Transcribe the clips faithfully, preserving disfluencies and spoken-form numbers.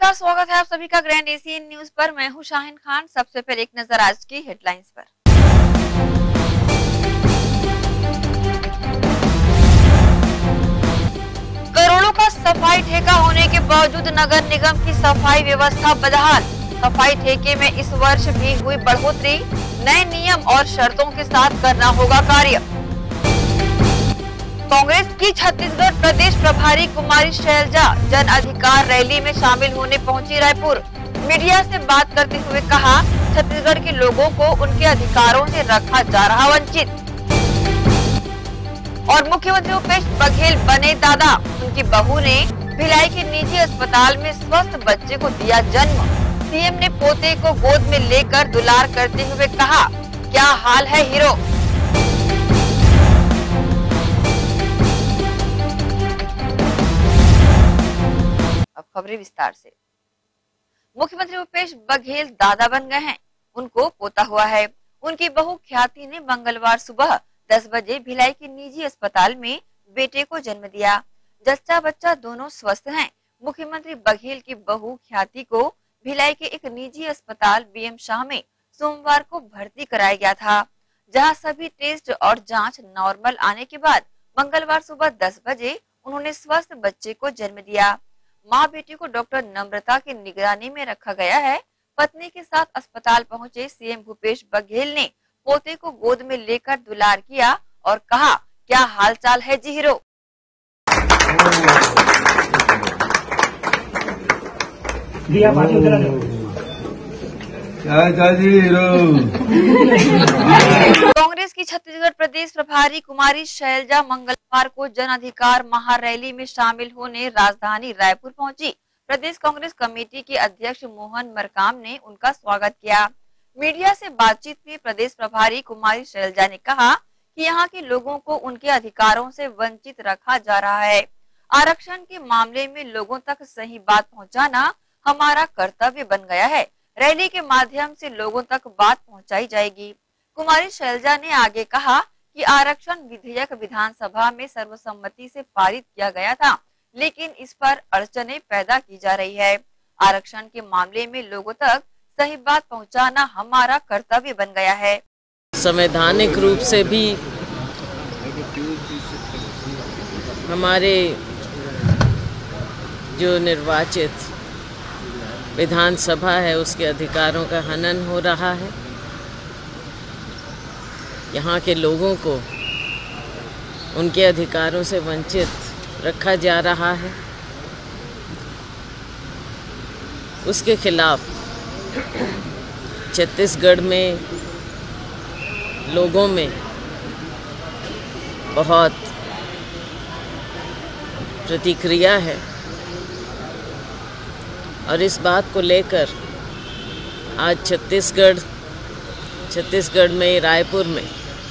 नमस्कार, स्वागत है आप सभी का ग्रैंड एशियन न्यूज पर। मैं हूं शाहिन खान। सबसे पहले एक नजर आज की हेडलाइंस पर। करोड़ों का सफाई ठेका होने के बावजूद नगर निगम की सफाई व्यवस्था बदहाल। सफाई ठेके में इस वर्ष भी हुई बढ़ोतरी। नए नियम और शर्तों के साथ करना होगा कार्य। कांग्रेस की छत्तीसगढ़ प्रदेश प्रभारी कुमारी शैलजा जन अधिकार रैली में शामिल होने पहुंची रायपुर। मीडिया से बात करते हुए कहा, छत्तीसगढ़ के लोगों को उनके अधिकारों से रखा जा रहा वंचित। और मुख्यमंत्री भूपेश बघेल बने दादा। उनकी बहू ने भिलाई के निजी अस्पताल में स्वस्थ बच्चे को दिया जन्म। सीएम ने पोते को गोद में लेकर दुलार करते हुए कहा, क्या हाल है हीरो। अब खबरें विस्तार से। मुख्यमंत्री भूपेश बघेल दादा बन गए हैं। उनको पोता हुआ है। उनकी बहू ख्याति ने मंगलवार सुबह दस बजे भिलाई के निजी अस्पताल में बेटे को जन्म दिया। जच्चा बच्चा दोनों स्वस्थ हैं। मुख्यमंत्री बघेल की बहू ख्याति को भिलाई के एक निजी अस्पताल बीएम शाह में सोमवार को भर्ती कराया गया था, जहां सभी टेस्ट और जांच नॉर्मल आने के बाद मंगलवार सुबह दस बजे उन्होंने स्वस्थ बच्चे को जन्म दिया। मां बेटी को डॉक्टर नम्रता की निगरानी में रखा गया है। पत्नी के साथ अस्पताल पहुंचे सीएम भूपेश बघेल ने पोते को गोद में लेकर दुलार किया और कहा, क्या हालचाल है जी हीरो। कांग्रेस की छत्तीसगढ़ प्रदेश प्रभारी कुमारी शैलजा मंगलवार को जन अधिकार महारैली में शामिल होने राजधानी रायपुर पहुंची। प्रदेश कांग्रेस कमेटी के अध्यक्ष मोहन मरकाम ने उनका स्वागत किया। मीडिया से बातचीत में प्रदेश प्रभारी कुमारी शैलजा ने कहा कि यहाँ के लोगों को उनके अधिकारों से वंचित रखा जा रहा है। आरक्षण के मामले में लोगों तक सही बात पहुँचाना हमारा कर्तव्य बन गया है। रैली के माध्यम से लोगों तक बात पहुंचाई जाएगी। कुमारी शैलजा ने आगे कहा कि आरक्षण विधेयक विधानसभा में सर्वसम्मति से पारित किया गया था, लेकिन इस पर अड़चनें पैदा की जा रही है। आरक्षण के मामले में लोगों तक सही बात पहुंचाना हमारा कर्तव्य बन गया है। संवैधानिक रूप से भी हमारे जो निर्वाचित विधानसभा है उसके अधिकारों का हनन हो रहा है। यहाँ के लोगों को उनके अधिकारों से वंचित रखा जा रहा है। उसके खिलाफ छत्तीसगढ़ में लोगों में बहुत प्रतिक्रिया है और इस बात को लेकर आज छत्तीसगढ़ छत्तीसगढ़ में रायपुर में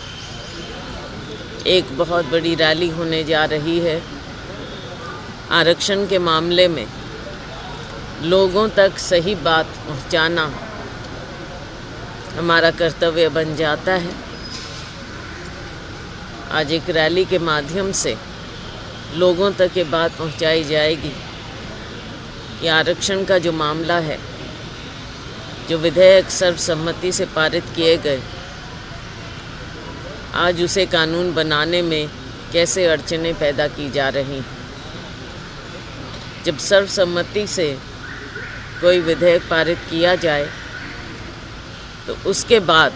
एक बहुत बड़ी रैली होने जा रही है। आरक्षण के मामले में लोगों तक सही बात पहुंचाना हमारा कर्तव्य बन जाता है। आज एक रैली के माध्यम से लोगों तक ये बात पहुंचाई जाएगी कि आरक्षण का जो मामला है, जो विधेयक सर्वसम्मति से पारित किए गए, आज उसे कानून बनाने में कैसे अड़चनें पैदा की जा रही। जब सर्वसम्मति से कोई विधेयक पारित किया जाए तो उसके बाद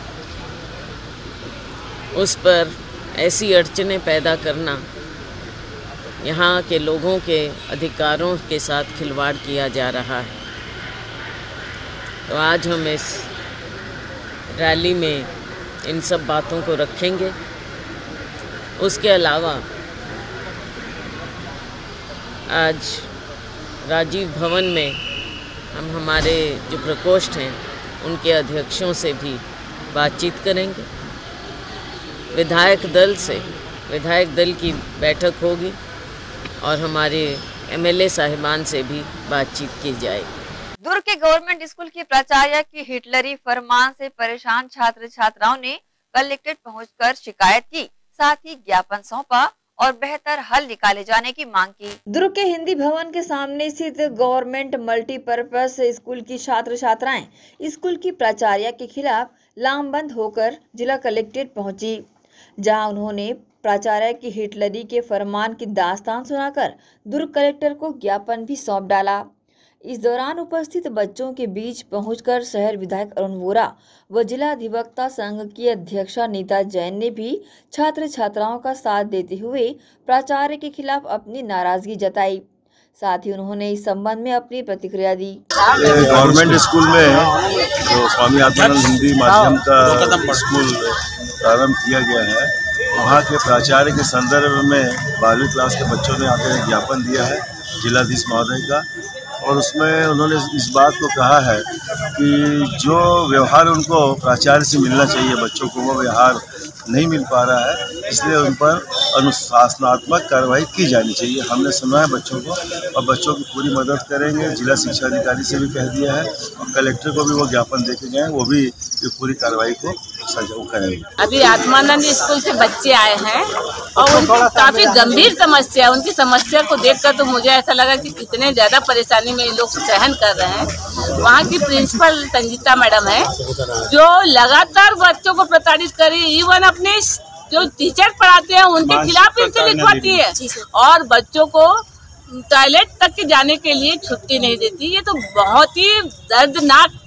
उस पर ऐसी अड़चनें पैदा करना यहाँ के लोगों के अधिकारों के साथ खिलवाड़ किया जा रहा है। तो आज हम इस रैली में इन सब बातों को रखेंगे। उसके अलावा आज राजीव भवन में हम हमारे जो प्रकोष्ठ हैं उनके अध्यक्षों से भी बातचीत करेंगे। विधायक दल से विधायक दल की बैठक होगी और हमारे एमएलए साहिबान से भी बातचीत की जाएगी। दुर्ग के गवर्नमेंट स्कूल की प्राचार्य की हिटलरी फरमान से परेशान छात्र छात्राओं ने कलेक्ट्रेट पहुंचकर शिकायत की, साथ ही ज्ञापन सौंपा और बेहतर हल निकाले जाने की मांग की। दुर्ग के हिंदी भवन के सामने स्थित गवर्नमेंट मल्टीपर्पज स्कूल की छात्र छात्राएं स्कूल की प्राचार्य के खिलाफ लामबंद होकर जिला कलेक्ट्रेट पहुंची, जहां उन्होंने प्राचार्य की हिटलरी के फरमान की दास्तान सुनाकर दुर्ग कलेक्टर को ज्ञापन भी सौंप डाला। इस दौरान उपस्थित बच्चों के बीच पहुंचकर शहर विधायक अरुण वोरा व जिला अधिवक्ता संघ की अध्यक्षा नीता जैन ने भी छात्र छात्राओं का साथ देते हुए प्राचार्य के खिलाफ अपनी नाराजगी जताई। साथ ही उन्होंने इस संबंध में अपनी प्रतिक्रिया दी। गवर्नमेंट स्कूल में जो स्वामी आत्मानंद हिंदी माध्यम का स्कूल प्रारंभ किया गया है, वहाँ के प्राचार्य के संदर्भ में बारहवीं क्लास के बच्चों ने आकर ज्ञापन दिया है जिलाधीश महोदय का, और उसमें उन्होंने इस बात को कहा है कि जो व्यवहार उनको प्राचार्य से मिलना चाहिए बच्चों को, वो व्यवहार नहीं मिल पा रहा है, इसलिए उन पर अनुशासनात्मक कार्रवाई की जानी चाहिए। हमने सुना है बच्चों को और बच्चों की पूरी मदद करेंगे। जिला शिक्षा अधिकारी से भी कह दिया है और कलेक्टर को भी वो ज्ञापन दे के गए, वो भी ये पूरी कार्रवाई को सजा करेंगे। अभी आत्मानंद स्कूल से बच्चे आए हैं और उनकी काफी गंभीर समस्या है। उनकी समस्या को देखकर तो मुझे ऐसा लगा कि कितने ज्यादा परेशानी में लोग सहन कर रहे हैं। वहाँ की प्रिंसिपल संगीता मैडम है जो लगातार बच्चों को प्रताड़ित कर रही है, इवन अपने जो टीचर पढ़ाते हैं उनके खिलाफ इनसे लिखवाती है और बच्चों को टॉयलेट तक के जाने के लिए छुट्टी नहीं देती। ये तो बहुत ही दर्दनाक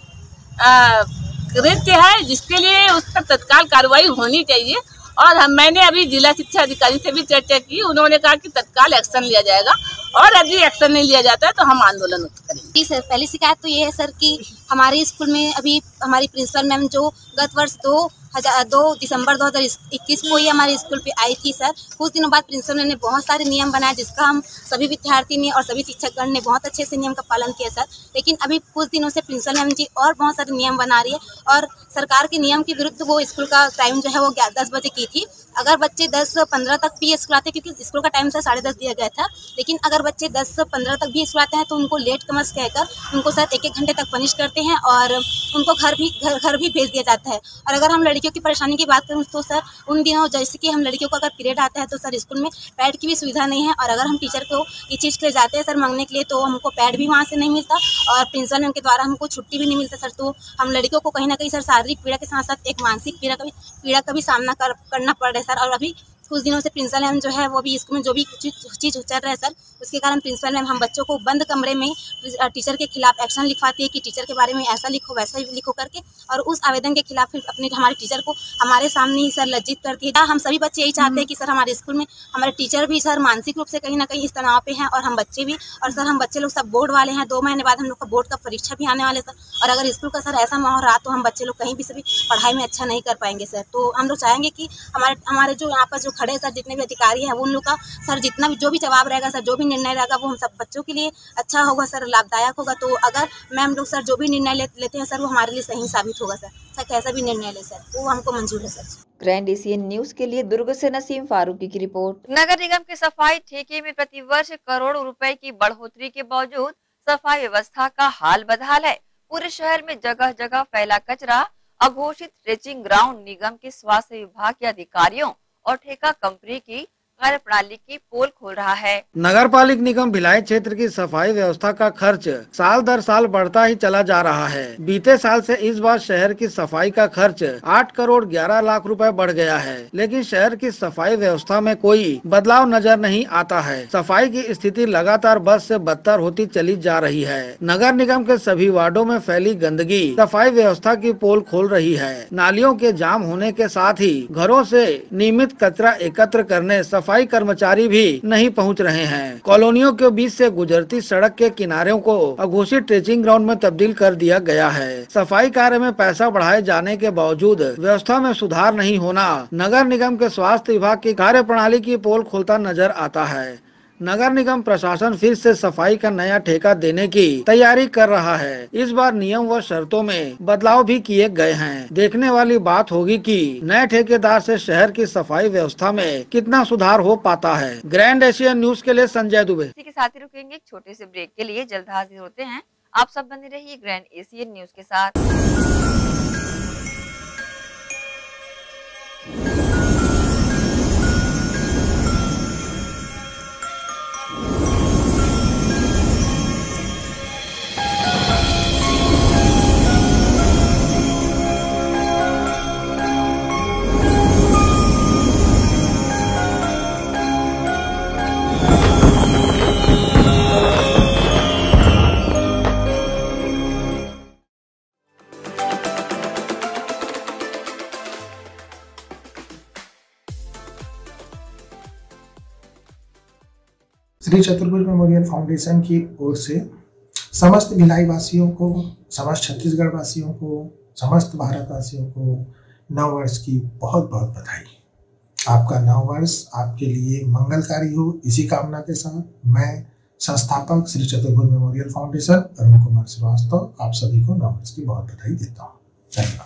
कृत्य है जिसके लिए उस पर तत्काल कार्रवाई होनी चाहिए। और हम मैंने अभी जिला शिक्षा अधिकारी से भी चर्चा की, उन्होंने कहा कि तत्काल एक्शन लिया जाएगा और यदि एक्शन नहीं लिया जाता है तो हम आंदोलन करेंगे। जी सर, पहली शिकायत तो ये है सर कि हमारे स्कूल में अभी हमारी प्रिंसिपल मैम जो गत वर्ष दो हजार दो दिसंबर दो हजार इक्कीस को ही हमारे स्कूल पे आई थी सर। कुछ दिनों बाद प्रिंसिपल मैम ने बहुत सारे नियम बनाए जिसका हम सभी विद्यार्थी ने और सभी शिक्षकगण ने बहुत अच्छे से नियम का पालन किया सर। लेकिन अभी कुछ दिनों से प्रिंसिपल मैम जी और बहुत सारे नियम बना रही है और सरकार के नियम के विरुद्ध वो स्कूल का टाइम जो है वो दस बजे की थी। अगर बच्चे दस पंद्रह तक भी स्कूल आते, क्योंकि स्कूल का टाइम सर साढ़े दस दिया गया था, लेकिन अगर बच्चे दस पंद्रह तक भी स्कूल आते हैं तो उनको लेट कमर्स कहकर उनको सर एक एक घंटे तक पनिश करते हैं और उनको घर भी घर घर भी भेज दिया जाता है। और अगर हम लड़कियों की परेशानी की बात करूँ तो सर उन दिनों जैसे कि हम लड़कियों को अगर पीरियड आता है तो सर स्कूल में पैड की भी सुविधा नहीं है, और अगर हम टीचर को ये चीज़ के लिए जाते हैं सर मांगने के लिए तो हमको पैड भी वहाँ से नहीं मिलता और प्रिंसिपल मैम के द्वारा हमको छुट्टी भी नहीं मिलता सर। तो हम लड़कियों को कहीं ना कहीं सर शारीरिक पीड़ा के साथ साथ एक मानसिक पीड़ा का भी पीड़ा का भी सामना कर, करना पड़ रहा है सर। और अभी कुछ दिनों से प्रिंसिपल मैम जो है वो भी स्कूल में जो भी चीज़ चल रहा है सर, उसके कारण प्रिंसिपल मैम हम बच्चों को बंद कमरे में टीचर के खिलाफ एक्शन लिखवाती है कि टीचर के बारे में ऐसा लिखो वैसा ही लिखो करके, और उस आवेदन के खिलाफ फिर अपने हमारे टीचर को हमारे सामने ही सर लज्जित करती है। हम सभी बच्चे यही चाहते हैं कि सर हमारे स्कूल में हमारे टीचर भी सर मानसिक रूप से कहीं ना कहीं इस तनाव पे हैं और हम बच्चे भी, और सर हम बच्चे लोग सब बोर्ड वाले हैं, दो महीने बाद हम लोग का बोर्ड का परीक्षा भी आने वाले सर, और अगर स्कूल का सर ऐसा माहौल रहा तो हम बच्चे लोग कहीं भी सभी पढ़ाई में अच्छा नहीं कर पाएंगे सर। तो हम लोग चाहेंगे कि हमारे हमारे जो यहाँ पर जो खड़े सर जितने भी अधिकारी हैं वो उन लोग का सर जितना भी जो भी जवाब रहेगा सर, जो भी निर्णय रहेगा वो हम सब बच्चों के लिए अच्छा होगा सर, लाभदायक होगा। तो अगर मैम लोग सर जो भी निर्णय ले, लेते हैं सर वो हमारे लिए सही साबित होगा सर। सर कैसा भी निर्णय ले सर वो हमको मंजूर है सर। ग्रैंड एशियन न्यूज के लिए दुर्ग से नसीम फारूकी की रिपोर्ट। नगर निगम के सफाई ठेके में प्रतिवर्ष करोड़ों रुपए की बढ़ोतरी के बावजूद सफाई व्यवस्था का हाल बदहाल है। पूरे शहर में जगह जगह फैला कचरा, अघोषित ट्रेचिंग ग्राउंड निगम के स्वास्थ्य विभाग के अधिकारियों और ठेका कंपनी की कार्य प्रणाली की पोल खोल रहा है। नगर पालिक निगम भिलाई क्षेत्र की सफाई व्यवस्था का खर्च साल दर साल बढ़ता ही चला जा रहा है। बीते साल से इस बार शहर की सफाई का खर्च आठ करोड़ ग्यारह लाख रुपए बढ़ गया है, लेकिन शहर की सफाई व्यवस्था में कोई बदलाव नजर नहीं आता है। सफाई की स्थिति लगातार बद से बदतर होती चली जा रही है। नगर निगम के सभी वार्डों में फैली गंदगी सफाई व्यवस्था की पोल खोल रही है। नालियों के जाम होने के साथ ही घरों से नियमित कचरा एकत्र करने सफाई सफाई कर्मचारी भी नहीं पहुंच रहे हैं। कॉलोनियों के बीच से गुजरती सड़क के किनारों को अघोषित ट्रेचिंग ग्राउंड में तब्दील कर दिया गया है। सफाई कार्य में पैसा बढ़ाए जाने के बावजूद व्यवस्था में सुधार नहीं होना नगर निगम के स्वास्थ्य विभाग की कार्य प्रणाली की पोल खोलता नजर आता है। नगर निगम प्रशासन फिर से सफाई का नया ठेका देने की तैयारी कर रहा है। इस बार नियम व शर्तों में बदलाव भी किए गए हैं। देखने वाली बात होगी कि नए ठेकेदार से शहर की सफाई व्यवस्था में कितना सुधार हो पाता है। ग्रैंड एशियन न्यूज के लिए संजय दुबे। इसी के साथ ही रुकेंगे एक छोटे से ब्रेक के लिए, जल्द हाजिर होते हैं। आप सब बने रहिए ग्रैंड एशियन न्यूज के साथ। श्री चतुर्भुज मेमोरियल फाउंडेशन की ओर से समस्त भिलाई वासियों को, समस्त छत्तीसगढ़ वासियों को, समस्त भारत वासियों को नव वर्ष की बहुत बहुत बधाई। आपका नव वर्ष आपके लिए मंगलकारी हो, इसी कामना के साथ मैं संस्थापक श्री चतुर्भुज मेमोरियल फाउंडेशन अरुण कुमार श्रीवास्तव आप सभी को नव वर्ष की बहुत बधाई देता हूँ। धन्यवाद।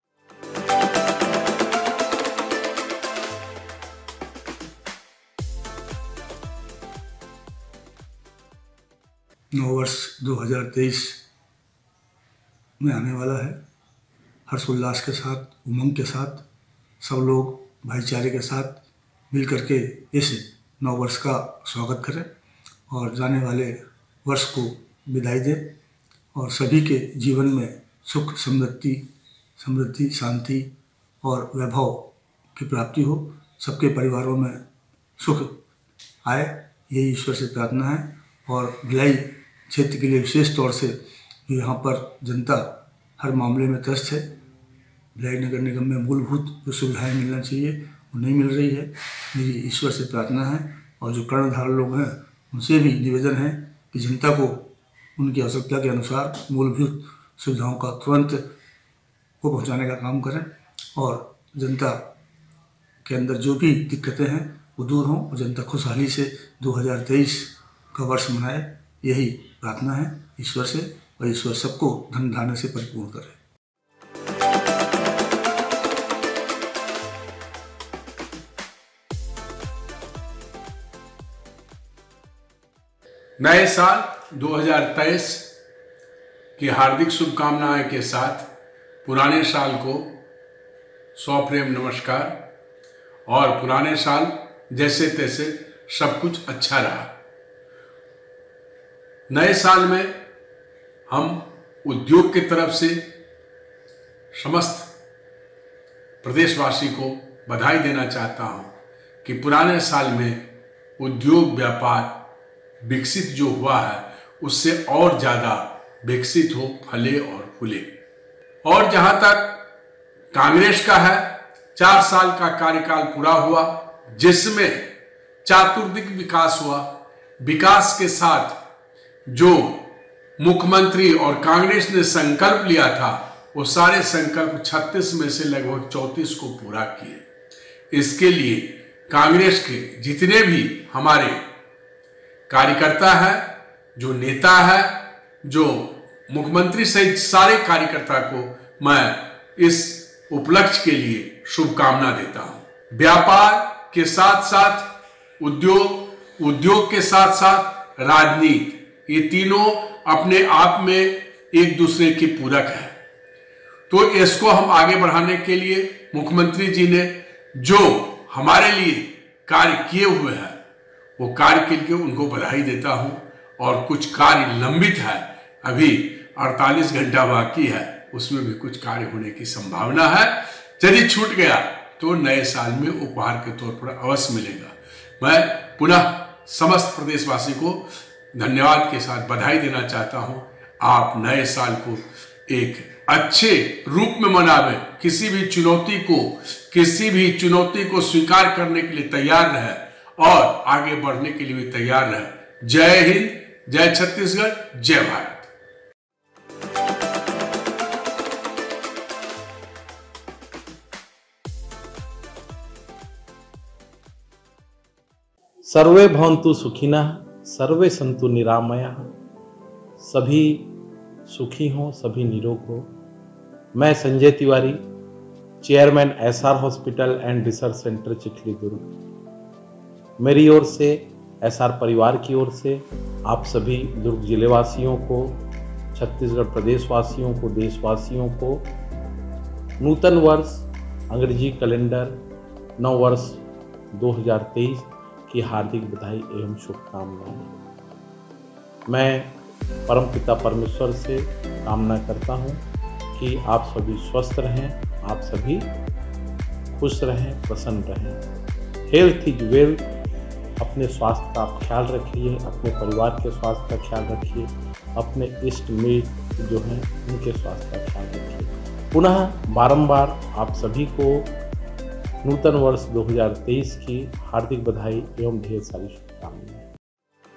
नव वर्ष दो हज़ार तेईस में आने वाला है। हर्षोल्लास के साथ, उमंग के साथ सब लोग भाईचारे के साथ मिल करके इस नव वर्ष का स्वागत करें और जाने वाले वर्ष को विदाई दें और सभी के जीवन में सुख समृद्धि समृद्धि शांति और वैभव की प्राप्ति हो, सबके परिवारों में सुख आए, यही ईश्वर से प्रार्थना है। और भिलाई क्षेत्र के लिए विशेष तौर से यहाँ पर जनता हर मामले में त्रस्त है। भिलाई नगर निगम में मूलभूत जो सुविधाएँ मिलना चाहिए वो नहीं मिल रही है। मेरी ईश्वर से प्रार्थना है और जो कर्णधार लोग हैं उनसे भी निवेदन है कि जनता को उनकी आवश्यकता के अनुसार मूलभूत सुविधाओं का तुरंत को पहुँचाने का काम करें और जनता के अंदर जो भी दिक्कतें हैं वो दूर हों और जनता खुशहाली से दो हज़ार तेईस का वर्ष मनाए, यही प्रार्थना है ईश्वर से और ईश्वर सबको धन धान्य से परिपूर्ण करे। नए साल दो हज़ार तेईस की हार्दिक शुभकामनाएं के साथ पुराने साल को सौ प्रेम नमस्कार। और पुराने साल जैसे तैसे सब कुछ अच्छा रहा। नए साल में हम उद्योग की तरफ से समस्त प्रदेशवासी को बधाई देना चाहता हूं कि पुराने साल में उद्योग व्यापार विकसित जो हुआ है उससे और ज़्यादा विकसित हो, फले और फूले। और जहां तक कांग्रेस का है, चार साल का कार्यकाल पूरा हुआ जिसमें चातुर्दिक विकास हुआ। विकास के साथ जो मुख्यमंत्री और कांग्रेस ने संकल्प लिया था वो सारे संकल्प छत्तीस में से लगभग चौंतीस को पूरा किए। इसके लिए कांग्रेस के जितने भी हमारे कार्यकर्ता हैं, जो नेता है, जो मुख्यमंत्री सहित सारे कार्यकर्ता को मैं इस उपलक्ष्य के लिए शुभकामना देता हूं। व्यापार के साथ साथ उद्योग, उद्योग के साथ साथ राजनीति, ये तीनों अपने आप में एक दूसरे के पूरक है। तो इसको हम आगे बढ़ाने के लिए मुख्यमंत्री जी ने जो हमारे लिए कार्य किए हुए हैं वो कार्य के लिए उनको बधाई देता हूं। और कुछ कार्य लंबित है, अभी अड़तालीस घंटा बाकी है, उसमें भी कुछ कार्य होने की संभावना है। यदि छूट गया तो नए साल में उपहार के तौर पर अवश्य मिलेगा। मैं पुनः समस्त प्रदेशवासी को धन्यवाद के साथ बधाई देना चाहता हूं। आप नए साल को एक अच्छे रूप में मनावें। किसी भी चुनौती को किसी भी चुनौती को स्वीकार करने के लिए तैयार रहे और आगे बढ़ने के लिए भी तैयार रहे। जय हिंद, जय छत्तीसगढ़, जय भारत। सर्वे भवन्तु सुखिनः, सर्वे सन्तु निरामयाः। सभी सुखी हों, सभी निरोग हो। मैं Sanjay Tiwari, chairman SR hospital and research centre Chikhli Durg, मेरी ओर से, एसआर परिवार की ओर से आप सभी दुर्ग जिले वासियों को, छत्तीसगढ़ प्रदेश वासियों को, देशवासियों को नूतन वर्ष अंग्रेजी कैलेंडर नव वर्ष दो हज़ार तेईस की हार्दिक बधाई एवं शुभकामनाएं। मैं परमपिता परमेश्वर से कामना करता हूं कि आप सभी स्वस्थ रहें, आप सभी खुश रहें, प्रसन्न रहें। Health is wealth. अपने स्वास्थ्य का आप ख्याल रखिए, अपने परिवार के स्वास्थ्य का ख्याल रखिए, अपने इष्ट मित्र जो हैं उनके स्वास्थ्य का ख्याल रखिए। पुनः बारंबार आप सभी को नूतन वर्ष दो हज़ार तेईस की हार्दिक बधाई एवं ढेर सारी शुभकामनाएं।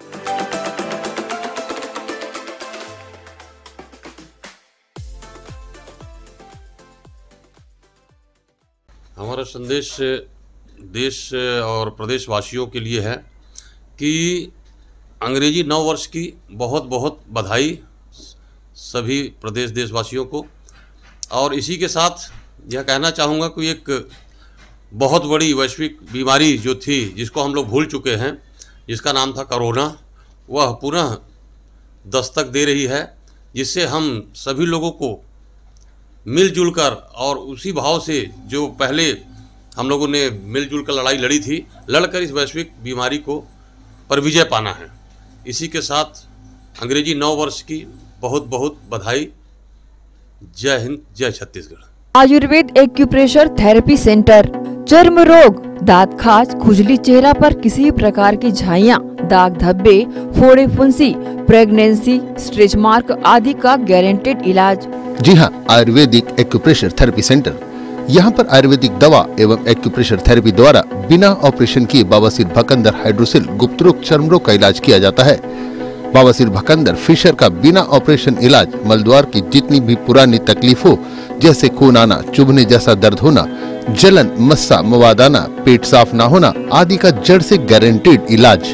हमारा संदेश देश और प्रदेशवासियों के लिए है कि अंग्रेजी नव वर्ष की बहुत बहुत बधाई सभी प्रदेश देशवासियों को। और इसी के साथ यह कहना चाहूँगा कि एक बहुत बड़ी वैश्विक बीमारी जो थी, जिसको हम लोग भूल चुके हैं, जिसका नाम था कोरोना, वह पुनः दस्तक दे रही है, जिससे हम सभी लोगों को मिलजुल कर और उसी भाव से जो पहले हम लोगों ने मिलजुल कर लड़ाई लड़ी थी, लड़कर इस वैश्विक बीमारी को पर विजय पाना है। इसी के साथ अंग्रेजी नव वर्ष की बहुत बहुत बधाई। जय हिंद, जय Chhattisgarh. Ayurveda acupressure therapy centre, चर्म रोग, दांत खाज, खुजली, चेहरा पर किसी प्रकार की झाइयाँ, दाग धब्बे, फोड़े फुंसी, प्रेगनेंसी, स्ट्रेच मार्क आदि का गारंटेड इलाज। जी हाँ, आयुर्वेदिक एक्यूप्रेशर थेरेपी सेंटर। यहाँ पर आयुर्वेदिक दवा एवं एक्यूप्रेशर थेरेपी द्वारा बिना ऑपरेशन किए बवासीर, भकंदर, हाइड्रोसिल, गुप्त रोग, चर्म रोग का इलाज किया जाता है। बवासीर, भकंदर, फिशर का बिना ऑपरेशन इलाज, मलद्वार की जितनी भी पुरानी तकलीफ हो, जैसे खून आना, चुभने जैसा दर्द होना, जलन, मस्सा, मवाद आना, पेट साफ ना होना आदि का जड़ से गारंटेड इलाज।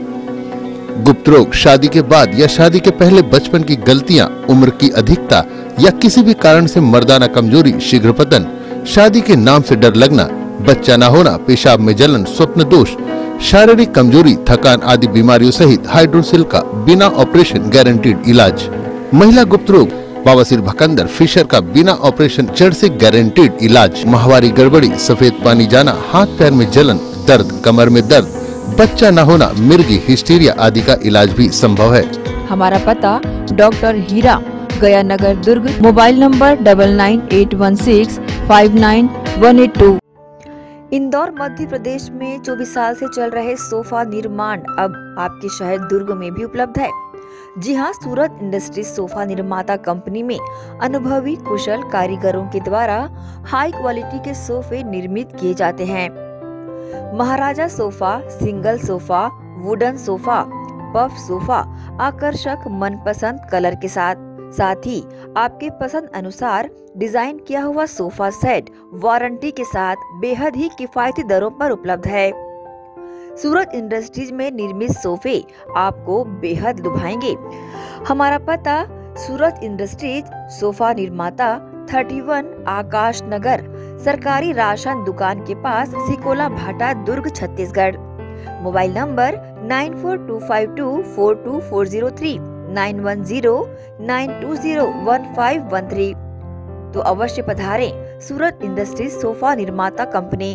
गुप्त रोग, शादी के बाद या शादी के पहले बचपन की गलतियां, उम्र की अधिकता या किसी भी कारण से मर्दाना कमजोरी, शीघ्र पतन, शादी के नाम से डर लगना, बच्चा न होना, पेशाब में जलन, स्वप्न दोष, शारीरिक कमजोरी, थकान आदि बीमारियों सहित हाइड्रोसिल का बिना ऑपरेशन गारंटीड इलाज। महिला गुप्त रोग, बवासीर, भकंदर, फिशर का बिना ऑपरेशन जड़ से गारंटीड इलाज। माहवारी गड़बड़ी, सफेद पानी जाना, हाथ पैर में जलन, दर्द, कमर में दर्द, बच्चा न होना, मिर्गी, हिस्टीरिया आदि का इलाज भी संभव है। हमारा पता doctor Heera, Gaya Nagar, Durg. Mobile number double nine eight one six five nine one eight two. Indore Madhya Pradesh में चौबीस साल से चल रहे सोफा निर्माण अब आपके शहर दुर्ग में भी उपलब्ध है। जी हां, सूरत इंडस्ट्रीज सोफा निर्माता कंपनी में अनुभवी कुशल कारीगरों के द्वारा हाई क्वालिटी के सोफे निर्मित किए जाते हैं। Maharaja sofa, single sofa, wooden sofa, puff sofa, आकर्षक मनपसंद कलर के साथ साथ ही आपके पसंद अनुसार डिजाइन किया हुआ सोफा सेट वारंटी के साथ बेहद ही किफायती दरों पर उपलब्ध है। सूरत इंडस्ट्रीज में निर्मित सोफे आपको बेहद लुभाएंगे। हमारा पता सूरत इंडस्ट्रीज सोफा निर्माता इकतीस आकाश नगर, सरकारी राशन दुकान के पास, Sikola Bhata, Durg, Chhattisgarh. Mobile number nine four two five two four two four zero three, nine one zero nine two zero one five one three. तो अवश्य पधारें सूरत इंडस्ट्रीज सोफा निर्माता कंपनी।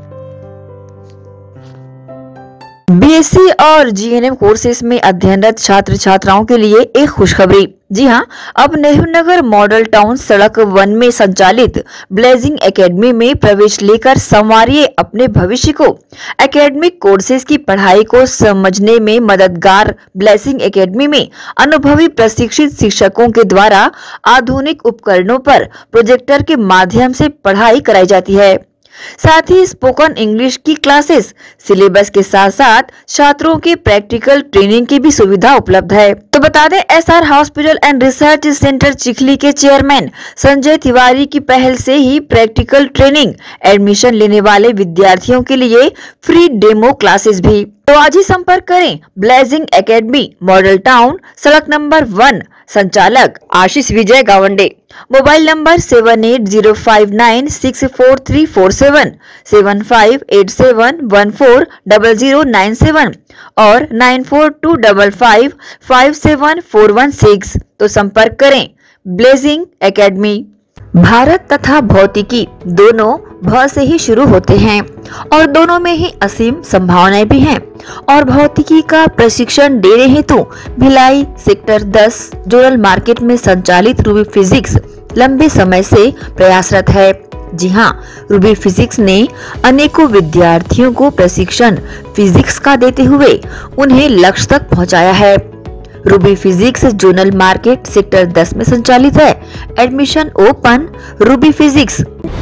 बीएससी और जीएनएम कोर्सेज में अध्ययनरत छात्र छात्राओं के लिए एक खुशखबरी। जी हां, अब नेहरू नगर मॉडल टाउन सड़क वन में संचालित ब्लेजिंग एकेडमी में प्रवेश लेकर संवारिए अपने भविष्य को। एकेडमिक कोर्सेज की पढ़ाई को समझने में मददगार ब्लेजिंग एकेडमी में अनुभवी प्रशिक्षित शिक्षकों के द्वारा आधुनिक उपकरणों पर प्रोजेक्टर के माध्यम से पढ़ाई कराई जाती है। साथ ही स्पोकन इंग्लिश की क्लासेस, सिलेबस के साथ साथ छात्रों के प्रैक्टिकल ट्रेनिंग की भी सुविधा उपलब्ध है। तो बता दें, SR hospital and research centre Chikhli के चेयरमैन संजय तिवारी की पहल से ही प्रैक्टिकल ट्रेनिंग एडमिशन लेने वाले विद्यार्थियों के लिए फ्री डेमो क्लासेस भी। तो आज ही संपर्क करें ब्लेजिंग एकेडमी, मॉडल टाउन, सड़क नंबर वन, संचालक Ashish Vijay Gawande. Mobile number seven eight zero five nine six four three four seven, seven five eight seven one four double zero nine seven और nine four two double five five seven four one six. तो संपर्क करें blazing academy. Bharat तथा भौतिकी दोनों भ से ही शुरू होते हैं और दोनों में ही असीम संभावनाएं भी हैं। और भौतिकी का प्रशिक्षण देने हेतु भिलाई सेक्टर दस जोनल मार्केट में संचालित रूबी फिजिक्स लंबे समय से प्रयासरत है। जी हाँ, रूबी फिजिक्स ने अनेकों विद्यार्थियों को प्रशिक्षण फिजिक्स का देते हुए उन्हें लक्ष्य तक पहुँचाया है। Ruby physics zonal market sector दस में संचालित है। Admission open. Ruby physics.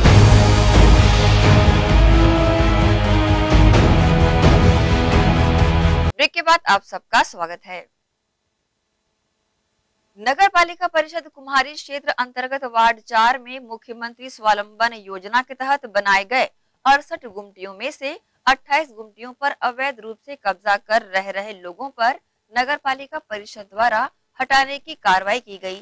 Break के बाद आप सबका स्वागत है। नगर पालिका परिषद कुम्हारी क्षेत्र अंतर्गत वार्ड चार में मुख्यमंत्री स्वावलंबन योजना के तहत बनाए गए अड़सठ गुमटियों में से अट्ठाईस गुमटियों पर अवैध रूप से कब्जा कर रह रहे लोगों पर नगर पालिका परिषद द्वारा हटाने की कार्रवाई की गई।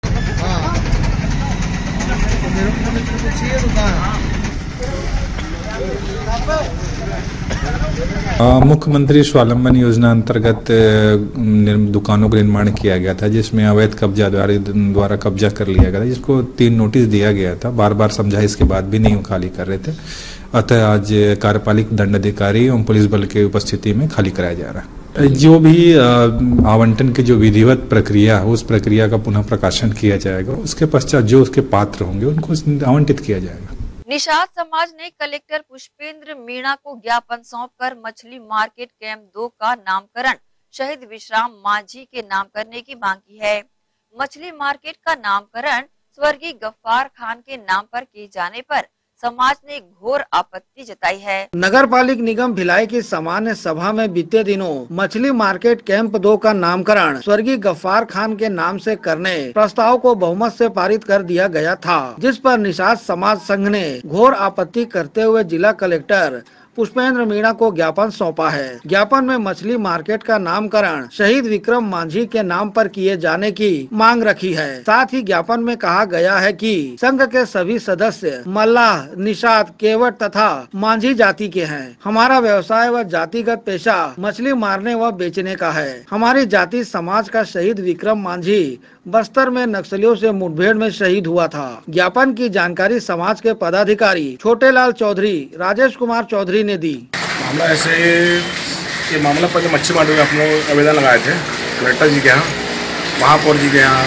मुख्यमंत्री स्वावलंबन योजना अंतर्गत दुकानों का निर्माण किया गया था, जिसमें अवैध कब्जा द्वारा कब्जा कर लिया गया था, जिसको तीन नोटिस दिया गया था। बार बार समझाइश के बाद भी नहीं वो खाली कर रहे थे। अतः आज कार्यपालिक दंडाधिकारी एवं पुलिस बल के उपस्थिति में खाली कराया जा रहा है। जो भी आवंटन की जो विधिवत प्रक्रिया है उस प्रक्रिया का पुनः प्रकाशन किया जाएगा। उसके पश्चात जो उसके पात्र होंगे उनको आवंटित किया जाएगा। निषाद समाज ने कलेक्टर पुष्पेंद्र मीणा को ज्ञापन सौंपकर मछली मार्केट कैंप दो का नामकरण शहीद विश्राम मांझी के नाम करने की मांग की है। मछली मार्केट का नामकरण स्वर्गीय गफ्फार खान के नाम पर किए जाने पर समाज ने घोर आपत्ति जताई है। नगर पालिक निगम भिलाई की सामान्य सभा में बीते दिनों मछली मार्केट कैंप दो का नामकरण स्वर्गीय गफ्फार खान के नाम से करने प्रस्ताव को बहुमत से पारित कर दिया गया था, जिस पर निषाद समाज संघ ने घोर आपत्ति करते हुए जिला कलेक्टर पुष्पेंद्र मीणा को ज्ञापन सौंपा है। ज्ञापन में मछली मार्केट का नामकरण शहीद विक्रम मांझी के नाम पर किए जाने की मांग रखी है। साथ ही ज्ञापन में कहा गया है कि संघ के सभी सदस्य मल्लाह, निषाद, केवट तथा मांझी जाति के हैं। हमारा व्यवसाय व जातिगत पेशा मछली मारने व बेचने का है। हमारी जाति समाज का शहीद विक्रम मांझी बस्तर में नक्सलियों से मुठभेड़ में शहीद हुआ था। ज्ञापन की जानकारी समाज के पदाधिकारी छोटेलाल चौधरी, राजेश कुमार चौधरी ने दी। मामला ऐसे ये मामला पहले मच्छी मार्केट में हम लोग आवेदन लगाए थे कलेक्टर जी के यहाँ, महापौर जी के यहाँ,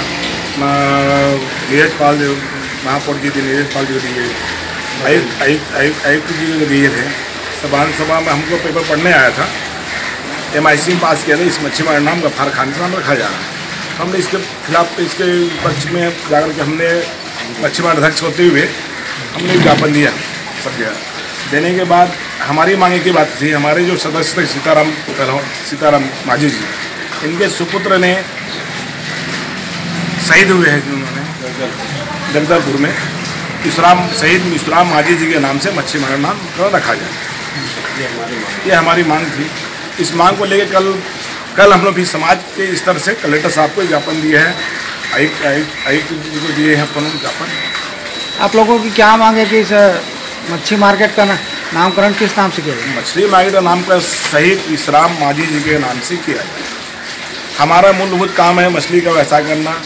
नीरज पाल महापौर जी थे, नीरज पाल जी दिए, आयुक्त आयुक्त आयुक्त आयुक्त जी को दिए थे। विधानसभा में हमको पेपर पढ़ने आया था, एम आई सी में पास किया था। इस मच्छी मार्केट नाम गफ्फार खान से नाम रखा जा रहा है। हमने इसके खिलाफ इसके पक्ष में जाकर के हमने मच्छी मार्केट अध्यक्ष होते हुए हमने ज्ञापन दिया। सब जगह देने के बाद हमारी मांगे की बात थी, हमारे जो सदस्य थे सीताराम सीताराम मांझी जी, इनके सुपुत्र ने शहीद हुए हैं उन्होंने जगदलपुर में। विश्राम शहीद विश्राम मांझी जी के नाम से मच्छी मार्केट नाम रखा जाए, ये हमारी मांग थी। इस मांग को लेकर कल कल हम लोग भी समाज के स्तर से कलेक्टर साहब को ज्ञापन दिए हैं, आयुक्त आयुक्त आयुक्त जी को दिए हैं अपन ज्ञापन। आप लोगों की क्या मांग है कि इस मच्छी मार्केट का नामकरण किस नाम से किया जाए? मछली मार्केट का नाम का शहीद विश्राम मांझी जी के नाम से किया जाए। हमारा मूलभूत काम है मछली का व्यवसाय करना।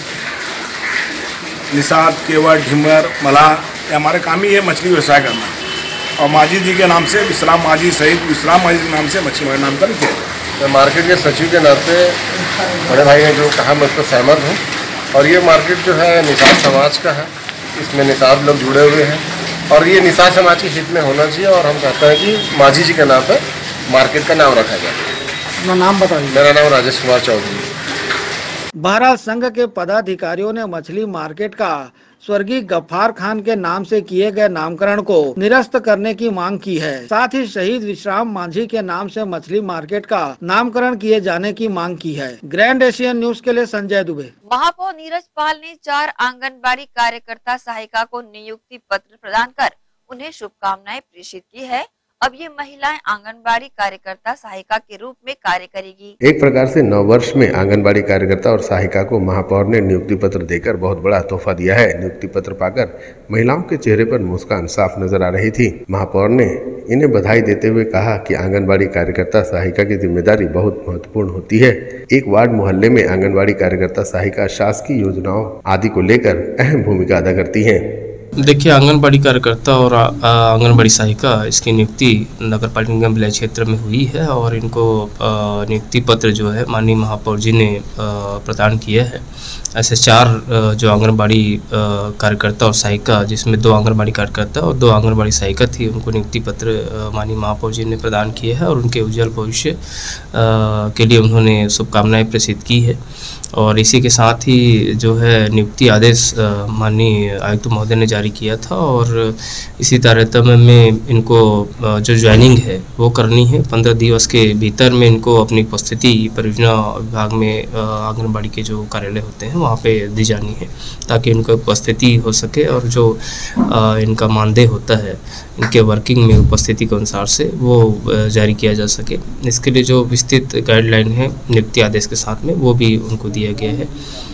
निषाद, केवट, ढिम्बर, मलाह, ये हमारे काम ही है मछली व्यवसाय करना। और मांझी जी के नाम से विश्राम मांझी शहीद विश्राम मांझी के नाम से मछली मार्केट नामकरण किया जाए। मैं मार्केट के सचिव के नाते बड़े भाई ने जो कहा मैं उस पर सहमत हूँ। और ये मार्केट जो है निषाद समाज का है, इसमें निषाद लोग जुड़े हुए हैं और ये निषाद समाज के हित में होना चाहिए। और हम कहते हैं कि मांझी जी के नाम पर मार्केट का नाम रखा जाए। अपना नाम बताइए। मेरा नाम राजेश कुमार चौधरी। बहरहाल संघ के पदाधिकारियों ने मछली मार्केट का स्वर्गीय गफ्फार खान के नाम से किए गए नामकरण को निरस्त करने की मांग की है। साथ ही शहीद विश्राम मांझी के नाम से मछली मार्केट का नामकरण किए जाने की मांग की है। ग्रैंड एशियन न्यूज के लिए संजय दुबे। महापौर नीरज पाल ने चार आंगनबाड़ी कार्यकर्ता सहायिका को नियुक्ति पत्र प्रदान कर उन्हें शुभकामनाएं प्रेषित की है। अब ये महिलाएं आंगनबाड़ी कार्यकर्ता सहायिका के रूप में कार्य करेगी। एक प्रकार से नव वर्ष में आंगनबाड़ी कार्यकर्ता और सहायिका को महापौर ने नियुक्ति पत्र देकर बहुत बड़ा तोहफा दिया है। नियुक्ति पत्र पाकर महिलाओं के चेहरे पर मुस्कान साफ नजर आ रही थी। महापौर ने इन्हें बधाई देते हुए कहा कि आंगनबाड़ी कार्यकर्ता सहायिका की जिम्मेदारी बहुत महत्वपूर्ण होती है। एक वार्ड मोहल्ले में आंगनबाड़ी कार्यकर्ता सहायिका शासकीय योजनाओं आदि को लेकर अहम भूमिका अदा करती है। देखिए, आंगनबाड़ी कार्यकर्ता और आंगनबाड़ी सहायिका इसकी नियुक्ति नगर पालिका निगम भिलाई क्षेत्र में हुई है और इनको नियुक्ति पत्र जो है माननीय महापौर जी ने प्रदान किया है। ऐसे चार जो आंगनबाड़ी कार्यकर्ता और सहायिका, जिसमें दो आंगनबाड़ी कार्यकर्ता और दो आंगनबाड़ी सहायिका थी, उनको नियुक्ति पत्र माननीय महापौर जी ने प्रदान किए हैं और उनके उज्जवल भविष्य के लिए उन्होंने शुभकामनाएं प्रेषित की है। और इसी के साथ ही जो है नियुक्ति आदेश माननीय आयुक्त महोदय ने जारी जारी किया था और इसी तारतम्य में इनको जो ज्वाइनिंग है वो करनी है। पंद्रह दिवस के भीतर में इनको अपनी उपस्थिति परियोजना विभाग में आंगनबाड़ी के जो कार्यालय होते हैं वहाँ पे दी जानी है, ताकि इनका उपस्थिति हो सके और जो इनका मानदेय होता है इनके वर्किंग में उपस्थिति के अनुसार से वो जारी किया जा सके। इसके लिए जो विस्तृत गाइडलाइन है नियुक्ति आदेश के साथ में वो भी उनको दिया गया है।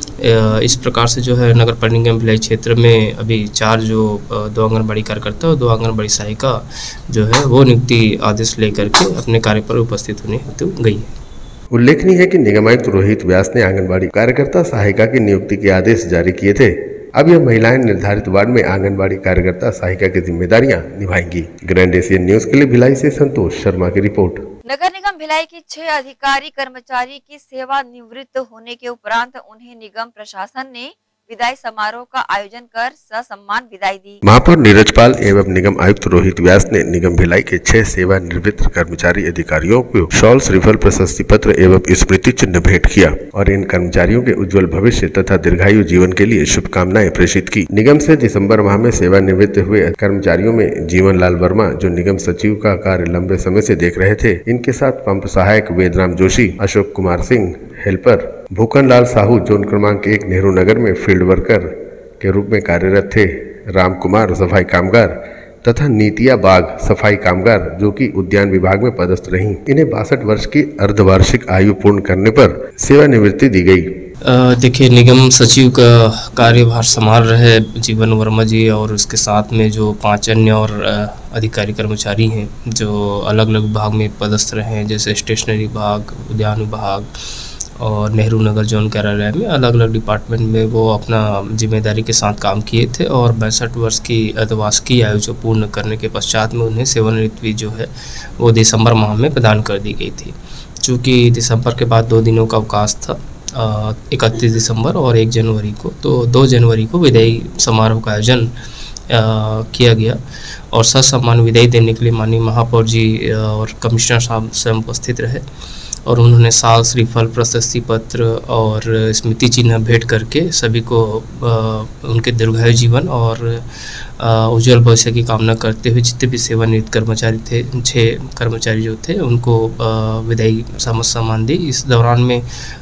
इस प्रकार से जो है नगर पालिका निगम भिलाई क्षेत्र में अभी चार जो दो आंगनबाड़ी कार्यकर्ता और दो आंगनबाड़ी सहायिका जो है वो नियुक्ति आदेश लेकर के अपने कार्य पर उपस्थित होने हेतु गई है। उल्लेखनीय है कि निगम आयुक्त रोहित व्यास ने आंगनबाड़ी कार्यकर्ता सहायिका की नियुक्ति के आदेश जारी किए थे। अब यह महिलाएं निर्धारित वार्ड में आंगनबाड़ी कार्यकर्ता सहायिका की जिम्मेदारियां निभाएंगी। ग्रैंड एशियन न्यूज के लिए भिलाई से संतोष शर्मा की रिपोर्ट। नगर निगम भिलाई की छह अधिकारी कर्मचारी की सेवा निवृत्त होने के उपरांत उन्हें निगम प्रशासन ने विदाई समारोह का आयोजन कर ससम्मान विदाई दी। महापौर नीरज पाल एवं निगम आयुक्त रोहित व्यास ने निगम भिलाई के छह सेवा निवृत्त कर्मचारी अधिकारियों को शॉल श्रीफल प्रशस्ति पत्र एवं स्मृति चिन्ह भेंट किया और इन कर्मचारियों के उज्जवल भविष्य तथा दीर्घायु जीवन के लिए शुभकामनाएं प्रेषित की। निगम से दिसंबर माह में सेवानिवृत्त हुए कर्मचारियों में जीवन लाल वर्मा जो निगम सचिव का कार्य लंबे समय से देख रहे थे, इनके साथ पंप सहायक वेदराम जोशी, अशोक कुमार सिंह हेल्पर, भूकन लाल साहू जोन क्रमांक एक नेहरू नगर में फील्ड वर्कर के रूप में कार्यरत थे, राम कुमार सफाई कामगार तथा नीतिया बाग सफाई कामगार जो कि उद्यान विभाग में पदस्थ रहीं। इन्हें बासठ वर्ष की अर्धवार्षिक आयु पूर्ण करने पर सेवानिवृत्ति दी गई। देखिए, निगम सचिव का कार्यभार संभाल रहे जीवन वर्मा जी और उसके साथ में जो पांच अन्य और अधिकारी कर्मचारी हैं जो अलग अलग विभाग में पदस्थ रहे हैं, जैसे स्टेशनरी विभाग, उद्यान विभाग और नेहरू नगर जोन कार्यालय में अलग अलग डिपार्टमेंट में वो अपना जिम्मेदारी के साथ काम किए थे और पैंसठ वर्ष की अर्धवार्षिक आयु जो पूर्ण करने के पश्चात में उन्हें सेवानिवृत्ति जो है वो दिसंबर माह में प्रदान कर दी गई थी। चूँकि दिसंबर के बाद दो दिनों का अवकाश था, इकतीस दिसंबर और एक जनवरी को, तो दो जनवरी को विदाई समारोह का आयोजन किया गया और ससम्मान विदाई देने के लिए माननीय महापौर जी और कमिश्नर साहब स्वयं उपस्थित रहे और उन्होंने साल श्रीफल प्रशस्ति पत्र और स्मृति चिन्ह भेंट करके सभी को आ, उनके दीर्घायु जीवन और उज्जवल भविष्य की कामना करते हुए जितने भी सेवानिवृत्त कर्मचारी थे, छः कर्मचारी जो थे, उनको विदाई सम्मान दी। इस दौरान में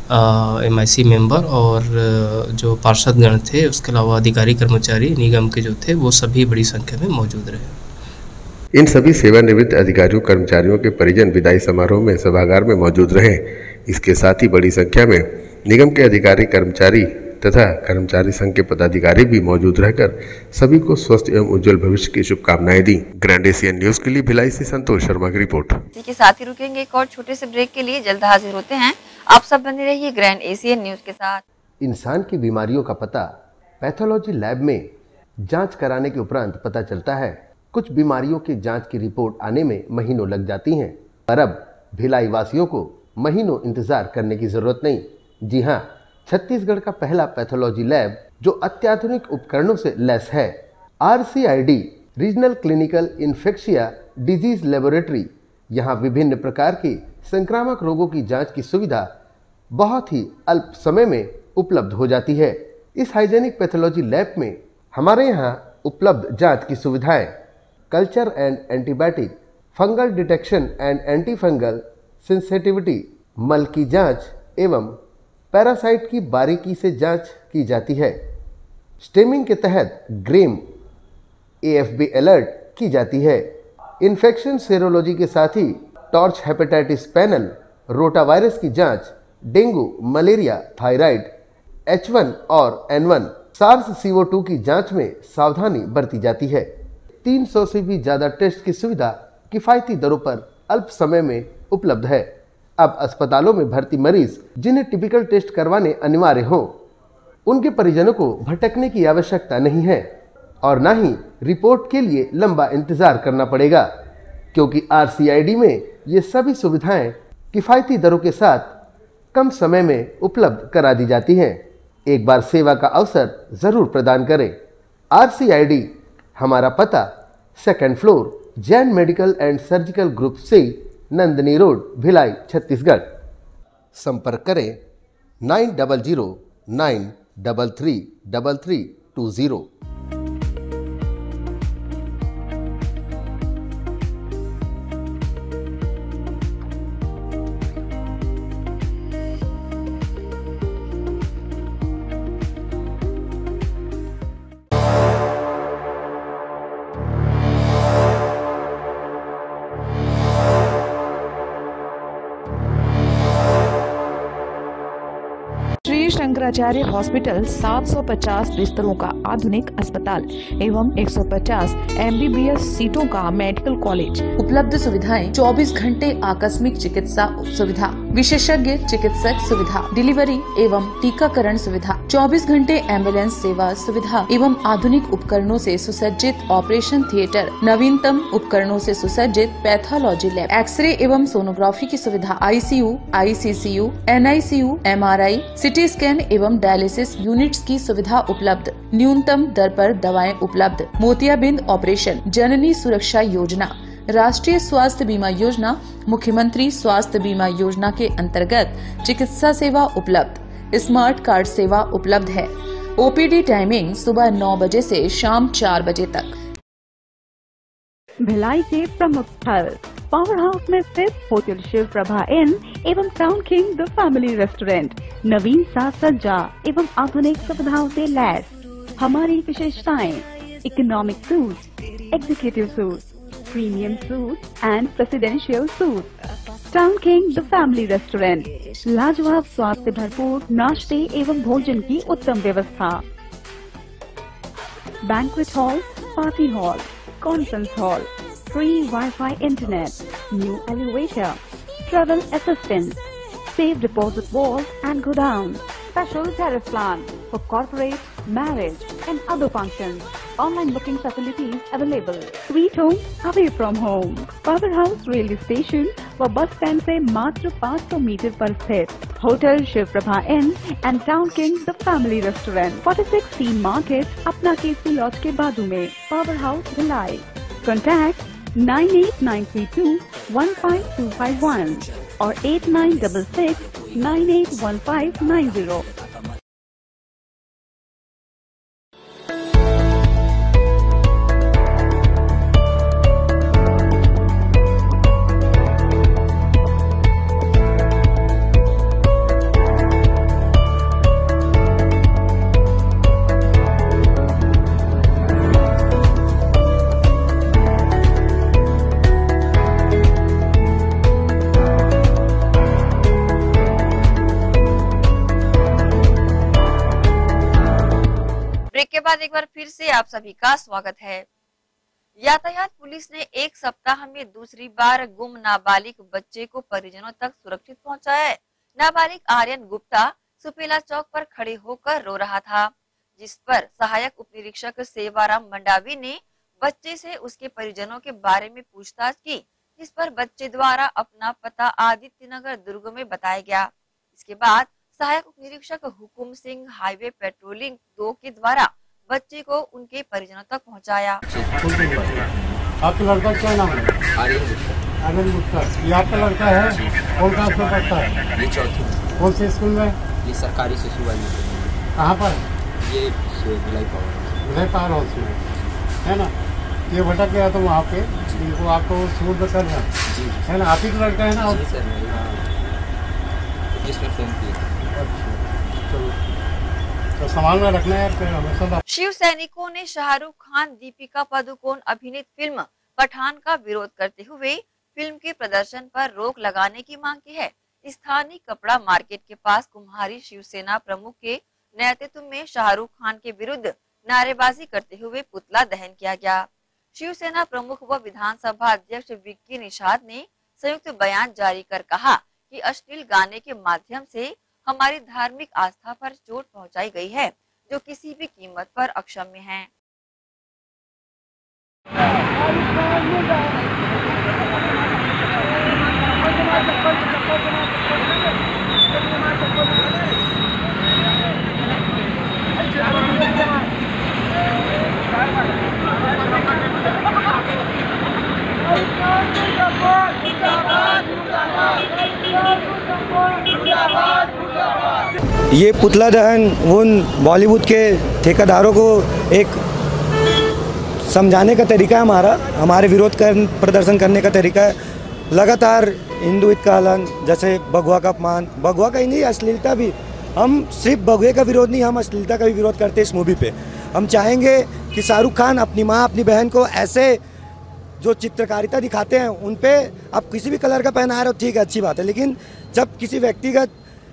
एम आई सी मेंबर और जो पार्षदगण थे, उसके अलावा अधिकारी कर्मचारी निगम के जो थे वो सभी बड़ी संख्या में मौजूद रहे। इन सभी सेवानिवृत्त अधिकारियों कर्मचारियों के परिजन विदाई समारोह में सभागार में मौजूद रहे। इसके साथ ही बड़ी संख्या में निगम के अधिकारी कर्मचारी तथा कर्मचारी संघ के पदाधिकारी भी मौजूद रहकर सभी को स्वस्थ एवं उज्जवल भविष्य की शुभकामनाएं दी। ग्रैंड एशियन न्यूज के लिए भिलाई से संतोष शर्मा की रिपोर्ट। इसी के साथ ही रुकेंगे एक और छोटे से ब्रेक के लिए, जल्द हाजिर होते हैं। आप सब बने रहिए ग्रैंड एशियन न्यूज के साथ। इंसान की बीमारियों का पता पैथोलॉजी लैब में जाँच कराने के उपरांत पता चलता है। कुछ बीमारियों की जांच की रिपोर्ट आने में महीनों लग जाती हैं, पर अब भिलाई वासियों को महीनों इंतजार करने की जरूरत नहीं। जी हां, छत्तीसगढ़ का पहला पैथोलॉजी लैब जो अत्याधुनिक उपकरणों से लैस है, R C I D regional clinical infectious disease laboratory, यहाँ विभिन्न प्रकार की संक्रामक रोगों की जाँच की सुविधा बहुत ही अल्प समय में उपलब्ध हो जाती है। इस हाइजेनिक पैथोलॉजी लैब में हमारे यहाँ उपलब्ध जाँच की सुविधाएं culture and antibiotic, fungal detection and anti fungal sensitivity, मल की जांच एवं पैरासाइट की बारीकी से जांच की जाती है। स्टेमिंग के तहत gram A F B alert की जाती है। इन्फेक्शन सेरोलॉजी के साथ ही टॉर्च हेपेटाइटिस पैनल, रोटावायरस की जांच, dengue, malaria, thyroid, H one और N one, SARS C O two की जांच में सावधानी बरती जाती है। तीन सौ से भी ज़्यादा टेस्ट की सुविधा किफ़ायती दरों पर अल्प समय में उपलब्ध है। अब अस्पतालों में भर्ती मरीज जिन्हें टिपिकल टेस्ट करवाने अनिवार्य हो, उनके परिजनों को भटकने की आवश्यकता नहीं है और न ही रिपोर्ट के लिए लंबा इंतजार करना पड़ेगा, क्योंकि आर सी आई डी में ये सभी सुविधाएं किफ़ायती दरों के साथ कम समय में उपलब्ध करा दी जाती हैं। एक बार सेवा का अवसर ज़रूर प्रदान करें। आर सी आई डी हमारा पता second floor, Jain medical and surgical group से नंदनी रोड, भिलाई, छत्तीसगढ़। संपर्क करें nine double zero nine double three double three two zero. Shankaracharya hospital सात सौ पचास बिस्तरों का आधुनिक अस्पताल एवं एक सौ पचास एम बी बी एस सीटों का मेडिकल कॉलेज। उपलब्ध सुविधाएं चौबीस घंटे आकस्मिक चिकित्सा सुविधा, विशेषज्ञ चिकित्सक सुविधा, डिलीवरी एवं टीकाकरण सुविधा, चौबीस घंटे एम्बुलेंस सेवा सुविधा एवं आधुनिक उपकरणों से सुसज्जित ऑपरेशन थिएटर, नवीनतम उपकरणों से सुसज्जित पैथोलॉजी लैब, एक्सरे एवं सोनोग्राफी की सुविधा, I C U, I C C U, N I C U, M R I, CT scan एवं डायलिसिस यूनिट्स की सुविधा उपलब्ध। न्यूनतम दर पर दवाएं उपलब्ध। मोतियाबिंद ऑपरेशन, जननी सुरक्षा योजना, राष्ट्रीय स्वास्थ्य बीमा योजना, मुख्यमंत्री स्वास्थ्य बीमा योजना के अंतर्गत चिकित्सा सेवा उपलब्ध। स्मार्ट कार्ड सेवा उपलब्ध है। ओ पी डी टाइमिंग सुबह नौ बजे से शाम चार बजे तक। भिलाई के प्रमुख स्थल पावर हाउस में स्थित होटल शिव प्रभा इन एवं town king the family restaurant नवीन साज सज्जा एवं आधुनिक सुविधाओं से लैस। हमारी विशेषताएं economic suite, executive suite, premium suite and presidential suite. Town king the family restaurant, लाजवाब स्वाद से भरपूर नाश्ते एवं भोजन की उत्तम व्यवस्था। Banquet hall, party hall, conference hall, free Wi-Fi internet, new elevator, travel assistance, safe deposit vault and godown, special tariff plan for corporate, marriage and other functions. Online booking facilities available. Sweet home away from home. Power House railway station व bus stand से मात्र पाँच सौ metre पर स्थित hotel Shiv Prabha inn and town king the family restaurant, छियालीस T market, अपना K C के बाजू में। Power house Bhilai. Contact nine eight nine three two one five two five one और eight nine six six nine eight one five nine zero. के बाद एक बार फिर से आप सभी का स्वागत है। यातायात पुलिस ने एक सप्ताह में दूसरी बार गुम नाबालिग बच्चे को परिजनों तक सुरक्षित पहुंचाया है। नाबालिग आर्यन गुप्ता सुपेला चौक पर खड़े होकर रो रहा था, जिस पर सहायक उप निरीक्षक सेवाराम मंडावी ने बच्चे से उसके परिजनों के बारे में पूछताछ की, जिस पर बच्चे द्वारा अपना पता आदित्य नगर दुर्ग में बताया गया। इसके बाद सहायक उप निरीक्षक हुकुम सिंह हाईवे पेट्रोलिंग दो के द्वारा बच्चे को उनके परिजनों तक पहुंचाया। आपका लड़का क्या नाम है? आर्यन गुप्ता। ये आपका लड़का है? कौन क्लास में पढ़ता है? ये चौथी। कौन से स्कूल में? ये सरकारी शिशु वाली। कहाँ पर? ये Bhilai power Bhilai power house में है ना। ये भटक गया तो वहाँ पे इनको आपको सूट कर रहा है ना। आप ही का लड़का है ना? जी सर, जिसमें फोन किया। अच्छा चलो, तो संभाल में रखना है हमेशा। शिव सैनिकों ने शाहरुख खान, दीपिका पादुकोण अभिनीत फिल्म पठान का विरोध करते हुए फिल्म के प्रदर्शन पर रोक लगाने की मांग की है। स्थानीय कपड़ा मार्केट के पास कुम्हारी शिवसेना प्रमुख के नेतृत्व में शाहरुख खान के विरुद्ध नारेबाजी करते हुए पुतला दहन किया गया। शिवसेना प्रमुख व विधानसभा अध्यक्ष विक्की निषाद ने संयुक्त बयान जारी कर कहा कि अश्लील गाने के माध्यम से हमारी धार्मिक आस्था पर चोट पहुंचाई गई है, जो किसी भी कीमत पर अक्षम्य है। ये पुतला दहन उन बॉलीवुड के ठेकेदारों को एक समझाने का तरीका है, हमारा हमारे विरोध कर प्रदर्शन करने का तरीका है। लगातार हिंदू का हलन, जैसे भगवा का अपमान, भगवा का ही नहीं अश्लीलता भी, हम सिर्फ भगवे का विरोध नहीं, हम अश्लीलता का भी विरोध करते हैं इस मूवी पे। हम चाहेंगे कि शाहरुख खान अपनी माँ अपनी बहन को ऐसे जो चित्रकारिता दिखाते हैं उन पे आप किसी भी कलर का पहना रहे हो ठीक है, अच्छी बात है, लेकिन जब किसी व्यक्तिगत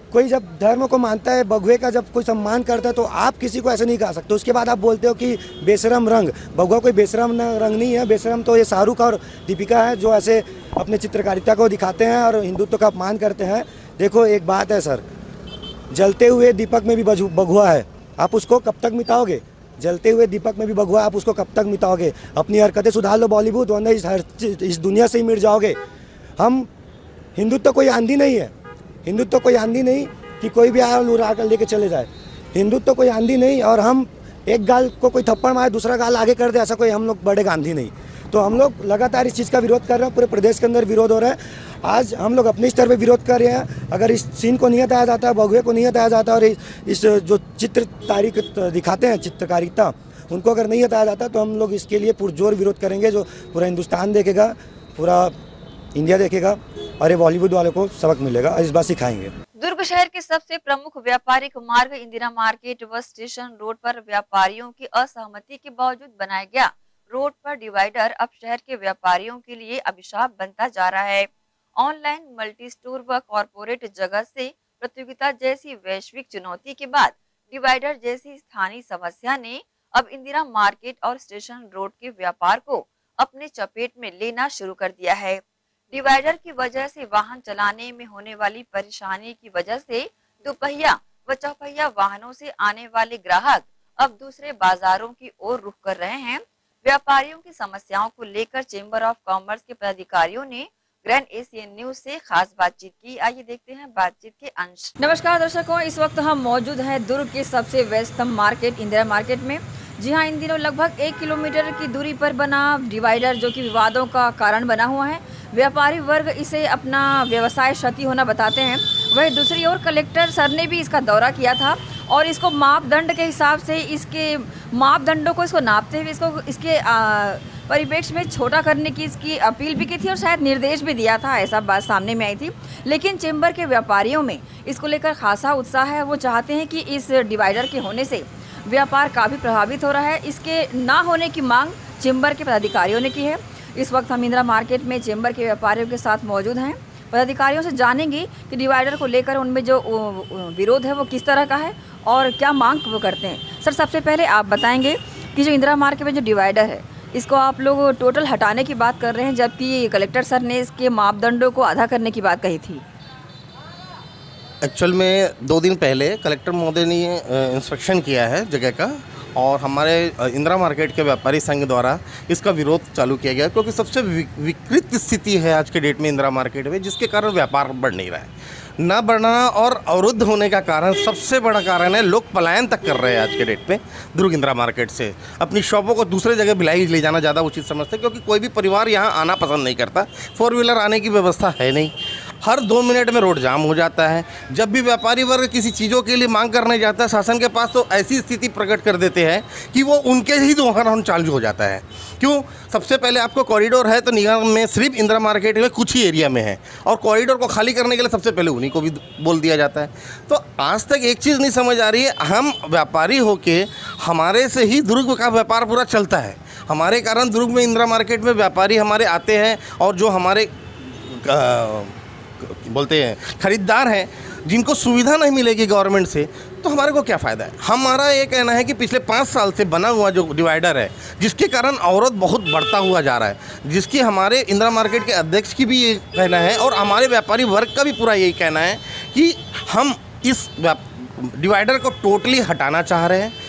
कोई जब धर्म को मानता है, भगवे का जब कोई सम्मान करता है, तो आप किसी को ऐसे नहीं कहा सकते। उसके बाद आप बोलते हो कि बेशरम रंग, भगवा कोई बेशरम रंग नहीं है। बेशरम तो ये शाहरुख और दीपिका है जो ऐसे अपने चित्रकारिता को दिखाते हैं और हिंदुत्व का अपमान करते हैं। देखो एक बात है सर, जलते हुए दीपक में भी भगवा है, आप उसको कब तक मिटाओगे? जलते हुए दीपक में भी भगवा, आप उसको कब तक मिटाओगे? अपनी हरकतें सुधार लो बॉलीवुड, वरना इस हर इस दुनिया से ही मिट जाओगे। हम हिंदुत्व कोई आंधी नहीं है, हिंदुत्व कोई आंधी नहीं कि कोई भी आया उड़ा कर लेके चले जाए। हिंदुत्व कोई आंधी नहीं, और हम एक गाल को कोई थप्पड़ मारे दूसरा गाल आगे कर दे, ऐसा कोई हम लोग बड़े गांधी नहीं। तो हम लोग लगातार इस चीज़ का विरोध कर रहे हैं, पूरे प्रदेश के अंदर विरोध हो रहा है। आज हम लोग अपने स्तर पे विरोध कर रहे हैं। अगर इस सीन को नहीं हटाया जाता, भगवे को नहीं हटाया जाता, और इस जो चित्र तारीख दिखाते हैं चित्रकारिता, उनको अगर नहीं हटाया जाता, तो हम लोग इसके लिए पुरजोर विरोध करेंगे, जो पूरा हिंदुस्तान देखेगा, पूरा इंडिया देखेगा, और ये बॉलीवुड वालों को सबक मिलेगा और इस बात सिखाएंगे। दुर्ग शहर के सबसे प्रमुख व्यापारिक मार्ग इंदिरा मार्केट व स्टेशन रोड पर व्यापारियों की असहमति के बावजूद बनाया गया रोड पर डिवाइडर अब शहर के व्यापारियों के लिए अभिशाप बनता जा रहा है। ऑनलाइन, मल्टी स्टोर व कॉरपोरेट जगत से प्रतियोगिता जैसी वैश्विक चुनौती के बाद डिवाइडर जैसी स्थानीय समस्या ने अब इंदिरा मार्केट और स्टेशन रोड के व्यापार को अपने चपेट में लेना शुरू कर दिया है। डिवाइडर की वजह से वाहन चलाने में होने वाली परेशानी की वजह से दोपहिया व चौपहिया वाहनों से आने वाले ग्राहक अब दूसरे बाजारों की ओर रुख कर रहे हैं। व्यापारियों की समस्याओं को लेकर चेंबर ऑफ कॉमर्स के पदाधिकारियों ने ग्रैंड एशियन न्यूज से खास बातचीत की। आइए देखते हैं बातचीत के अंश। नमस्कार दर्शकों, इस वक्त हम मौजूद हैं दुर्ग के सबसे व्यस्तम मार्केट इंदिरा मार्केट में। जी हाँ, इन दिनों लगभग एक किलोमीटर की दूरी पर बना डिवाइडर जो कि विवादों का कारण बना हुआ है। व्यापारी वर्ग इसे अपना व्यवसाय क्षति होना बताते हैं। वहीं दूसरी ओर कलेक्टर सर ने भी इसका दौरा किया था और इसको मापदंड के हिसाब से, इसके मापदंडों को इसको नापते हुए इसको इसके परिप्रेक्ष्य में छोटा करने की इसकी अपील भी की थी और शायद निर्देश भी दिया था, ऐसा बात सामने में आई थी। लेकिन चेंबर के व्यापारियों में इसको लेकर खासा उत्साह है। वो चाहते हैं कि इस डिवाइडर के होने से व्यापार काफ़ी प्रभावित हो रहा है। इसके ना होने की मांग चेंबर के पदाधिकारियों ने की है। इस वक्त हम इंदिरा मार्केट में चेंबर के व्यापारियों के साथ मौजूद हैं। पदाधिकारियों से जानेंगे कि डिवाइडर को लेकर उनमें जो विरोध है वो किस तरह का है और क्या मांग वो करते हैं। सर, सबसे पहले आप बताएंगे कि जो इंदिरा मार्केट में जो डिवाइडर है इसको आप लोग टोटल हटाने की बात कर रहे हैं, जबकि कलेक्टर सर ने इसके मापदंडों को आधा करने की बात कही थी। एक्चुअल में दो दिन पहले कलेक्टर महोदय ने इंस्पेक्शन किया है जगह का, और हमारे इंदिरा मार्केट के व्यापारी संघ द्वारा इसका विरोध चालू किया गया, क्योंकि सबसे विकृत स्थिति है आज के डेट में इंदिरा मार्केट में, जिसके कारण व्यापार बढ़ नहीं रहा है। ना बढ़ना और अवरुद्ध होने का कारण, सबसे बड़ा कारण है, लोग पलायन तक कर रहे हैं आज के डेट में दुर्ग इंदिरा मार्केट से। अपनी शॉपों को दूसरे जगह भिलाई ले जाना ज़्यादा उचित समझते हैं, क्योंकि कोई भी परिवार यहाँ आना पसंद नहीं करता। फोर व्हीलर आने की व्यवस्था है नहीं, हर दो मिनट में रोड जाम हो जाता है। जब भी व्यापारी वर्ग किसी चीज़ों के लिए मांग करने जाता है शासन के पास, तो ऐसी स्थिति प्रकट कर देते हैं कि वो उनके ही दोहन चालू हो जाता है। क्यों? सबसे पहले आपको कॉरिडोर है तो निगम में सिर्फ इंदिरा मार्केट में कुछ ही एरिया में है, और कॉरिडोर को खाली करने के लिए सबसे पहले उन्हीं को भी बोल दिया जाता है। तो आज तक एक चीज़ नहीं समझ आ रही है, हम व्यापारी होके हमारे से ही दुर्ग का व्यापार पूरा चलता है। हमारे कारण दुर्ग में इंदिरा मार्केट में व्यापारी हमारे आते हैं, और जो हमारे आ, बोलते हैं खरीदार हैं, जिनको सुविधा नहीं मिलेगी गवर्नमेंट से, तो हमारे को क्या फ़ायदा है। हमारा ये कहना है कि पिछले पाँच साल से बना हुआ जो डिवाइडर है, जिसके कारण अवरोध बहुत बढ़ता हुआ जा रहा है, जिसकी हमारे इंदिरा मार्केट के अध्यक्ष की भी ये कहना है और हमारे व्यापारी वर्ग का भी पूरा यही कहना है कि हम इस डिवाइडर को टोटली हटाना चाह रहे हैं।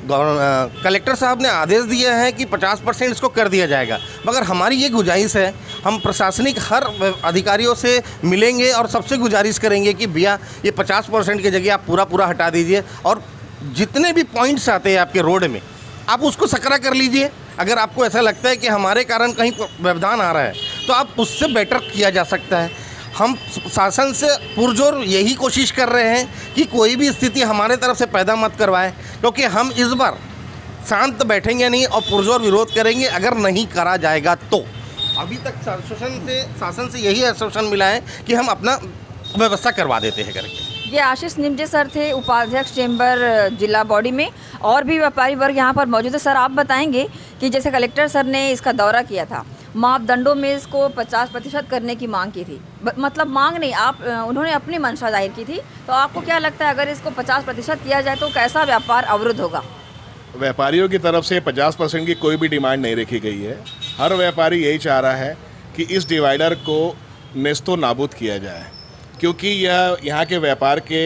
कलेक्टर साहब ने आदेश दिया है कि पचास परसेंट इसको कर दिया जाएगा, मगर हमारी ये गुजारिश है, हम प्रशासनिक हर अधिकारियों से मिलेंगे और सबसे गुजारिश करेंगे कि भैया ये पचास परसेंट की जगह आप पूरा पूरा हटा दीजिए, और जितने भी पॉइंट्स आते हैं आपके रोड में आप उसको सकरा कर लीजिए। अगर आपको ऐसा लगता है कि हमारे कारण कहीं व्यवधान आ रहा है, तो आप उससे बेटर किया जा सकता है। हम शासन से पुरजोर यही कोशिश कर रहे हैं कि कोई भी स्थिति हमारे तरफ से पैदा मत करवाए, क्योंकि हम इस बार शांत बैठेंगे नहीं और पुरजोर विरोध करेंगे अगर नहीं करा जाएगा तो। अभी तक शासन से शासन से यही आश्वासन मिला है कि हम अपना व्यवस्था करवा देते हैं करके। ये आशीष निमजे सर थे, उपाध्यक्ष चेंबर जिला बॉडी में, और भी व्यापारी वर्ग यहाँ पर मौजूद है। सर, आप बताएंगे कि जैसे कलेक्टर सर ने इसका दौरा किया था, मापदंडों में इसको पचास प्रतिशत करने की मांग की थी, मतलब मांग नहीं, आप उन्होंने अपनी मंशा जाहिर की थी। तो आपको क्या लगता है अगर इसको पचास प्रतिशत किया जाए तो कैसा व्यापार अवरुद्ध होगा? व्यापारियों की तरफ से पचास परसेंट की कोई भी डिमांड नहीं रखी गई है। हर व्यापारी यही चाह रहा है कि इस डिवाइडर को नेस्तो नाबूद किया जाए, क्योंकि यह यहाँ के व्यापार के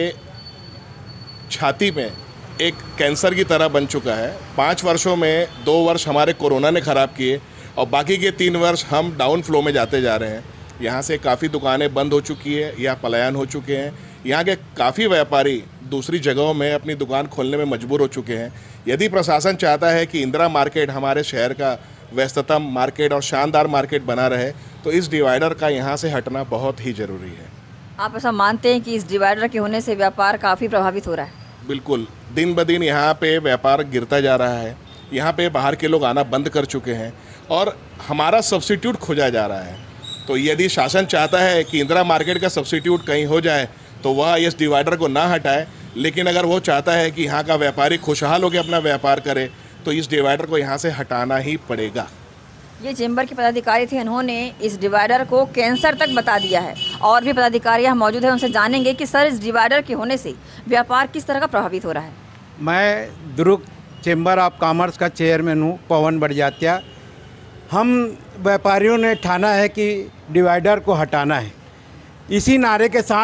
छाती में एक कैंसर की तरह बन चुका है। पाँच वर्षों में दो वर्ष हमारे कोरोना ने ख़राब किए और बाकी के तीन वर्ष हम डाउन फ्लो में जाते जा रहे हैं। यहाँ से काफ़ी दुकानें बंद हो चुकी है या पलायन हो चुके हैं। यहाँ के काफ़ी व्यापारी दूसरी जगहों में अपनी दुकान खोलने में मजबूर हो चुके हैं। यदि प्रशासन चाहता है कि इंदिरा मार्केट हमारे शहर का व्यस्ततम मार्केट और शानदार मार्केट बना रहे, तो इस डिवाइडर का यहाँ से हटना बहुत ही ज़रूरी है। आप ऐसा मानते हैं कि इस डिवाइडर के होने से व्यापार काफ़ी प्रभावित हो रहा है? बिल्कुल, दिन ब दिन यहाँ पे व्यापार गिरता जा रहा है। यहाँ पे बाहर के लोग आना बंद कर चुके हैं और हमारा सब्स्टिट्यूट खोजा जा रहा है। तो यदि शासन चाहता है कि इंदिरा मार्केट का सब्स्टिट्यूट कहीं हो जाए तो वह इस डिवाइडर को ना हटाए, लेकिन अगर वो चाहता है कि यहाँ का व्यापारी खुशहाल होकर अपना व्यापार करे तो इस डिवाइडर को यहाँ से हटाना ही पड़ेगा। ये चेंबर के पदाधिकारी थे, उन्होंने इस डिवाइडर को कैंसर तक बता दिया है। और भी पदाधिकारी यहाँ मौजूद हैं, उनसे जानेंगे कि सर इस डिवाइडर के होने से व्यापार किस तरह का प्रभावित हो रहा है। मैं दुर्ग चेंबर ऑफ कॉमर्स का चेयरमैन हूँ, पवन बड़जात्या। हम व्यापारियों ने ठाना है कि डिवाइडर को हटाना है। इसी नारे के साथ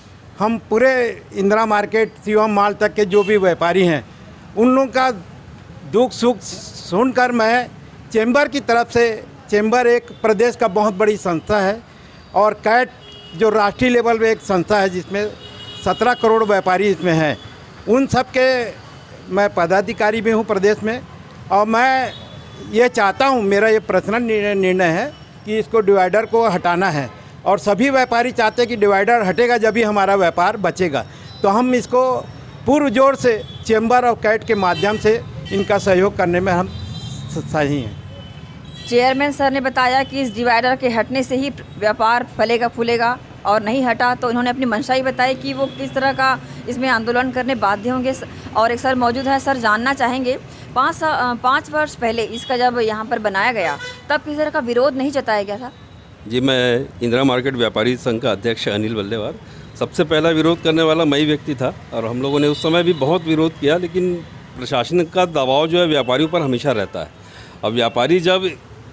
हम पूरे इंदिरा मार्केट शिवम मॉल तक के जो भी व्यापारी हैं उन लोगों का दुख सुख सुनकर मैं चेंबर की तरफ से, चेंबर एक प्रदेश का बहुत बड़ी संस्था है और कैट जो राष्ट्रीय लेवल पे एक संस्था है जिसमें सत्रह करोड़ व्यापारी इसमें हैं, उन सब के मैं पदाधिकारी भी हूँ प्रदेश में। और मैं ये चाहता हूँ, मेरा ये पर्सनल निर्णय है कि इसको डिवाइडर को हटाना है और सभी व्यापारी चाहते हैं कि डिवाइडर हटेगा जब ही हमारा व्यापार बचेगा। तो हम इसको पूर्ण जोर से चेंबर और कैट के माध्यम से इनका सहयोग करने में हम सही हैं। चेयरमैन सर ने बताया कि इस डिवाइडर के हटने से ही व्यापार फलेगा फूलेगा, और नहीं हटा तो इन्होंने अपनी मंशा ही बताई कि वो किस तरह का इसमें आंदोलन करने बाध्य होंगे। और एक सर मौजूद है, सर जानना चाहेंगे पाँच पाँच वर्ष पहले इसका जब यहाँ पर बनाया गया तब किसी तरह का विरोध नहीं जताया गया था? जी, मैं इंदिरा मार्केट व्यापारी संघ का अध्यक्ष अनिल बल्लेवार। सबसे पहला विरोध करने वाला मैं ही व्यक्ति था और हम लोगों ने उस समय भी बहुत विरोध किया, लेकिन प्रशासन का दबाव जो है व्यापारियों पर हमेशा रहता है। अब व्यापारी जब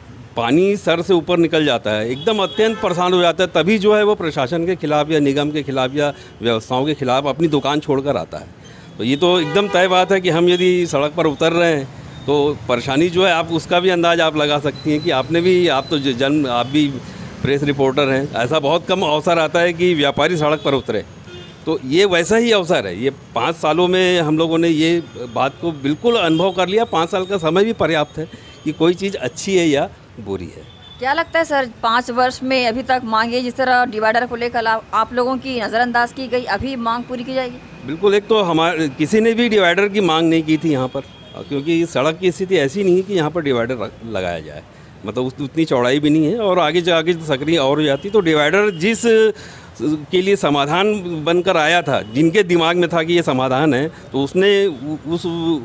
पानी सर से ऊपर निकल जाता है, एकदम अत्यंत परेशान हो जाता है, तभी जो है वो प्रशासन के खिलाफ़ या निगम के खिलाफ़ या व्यवस्थाओं के खिलाफ़ अपनी दुकान छोड़कर आता है। तो ये तो एकदम तय बात है कि हम यदि सड़क पर उतर रहे हैं तो परेशानी जो है आप उसका भी अंदाज़ आप लगा सकती हैं कि आपने भी, आप तो जन्म, आप भी प्रेस रिपोर्टर हैं, ऐसा बहुत कम अवसर आता है कि व्यापारी सड़क पर उतरे। तो ये वैसा ही अवसर है। ये पाँच सालों में हम लोगों ने ये बात को बिल्कुल अनुभव कर लिया। पाँच साल का समय भी पर्याप्त है कि कोई चीज़ अच्छी है या बुरी है। क्या लगता है सर, पाँच वर्ष में अभी तक मांगे जिस तरह डिवाइडर को लेकर आप लोगों की नज़रअंदाज की गई, अभी मांग पूरी की जाएगी? बिल्कुल। एक तो हमारे किसी ने भी डिवाइडर की मांग नहीं की थी यहाँ पर, क्योंकि सड़क की स्थिति ऐसी नहीं है कि यहाँ पर डिवाइडर लगाया जाए, मतलब उतनी चौड़ाई भी नहीं है और आगे जा आगे सक्रिय और हो जाती। तो डिवाइडर जिस के लिए समाधान बनकर आया था, जिनके दिमाग में था कि ये समाधान है, तो उसने उस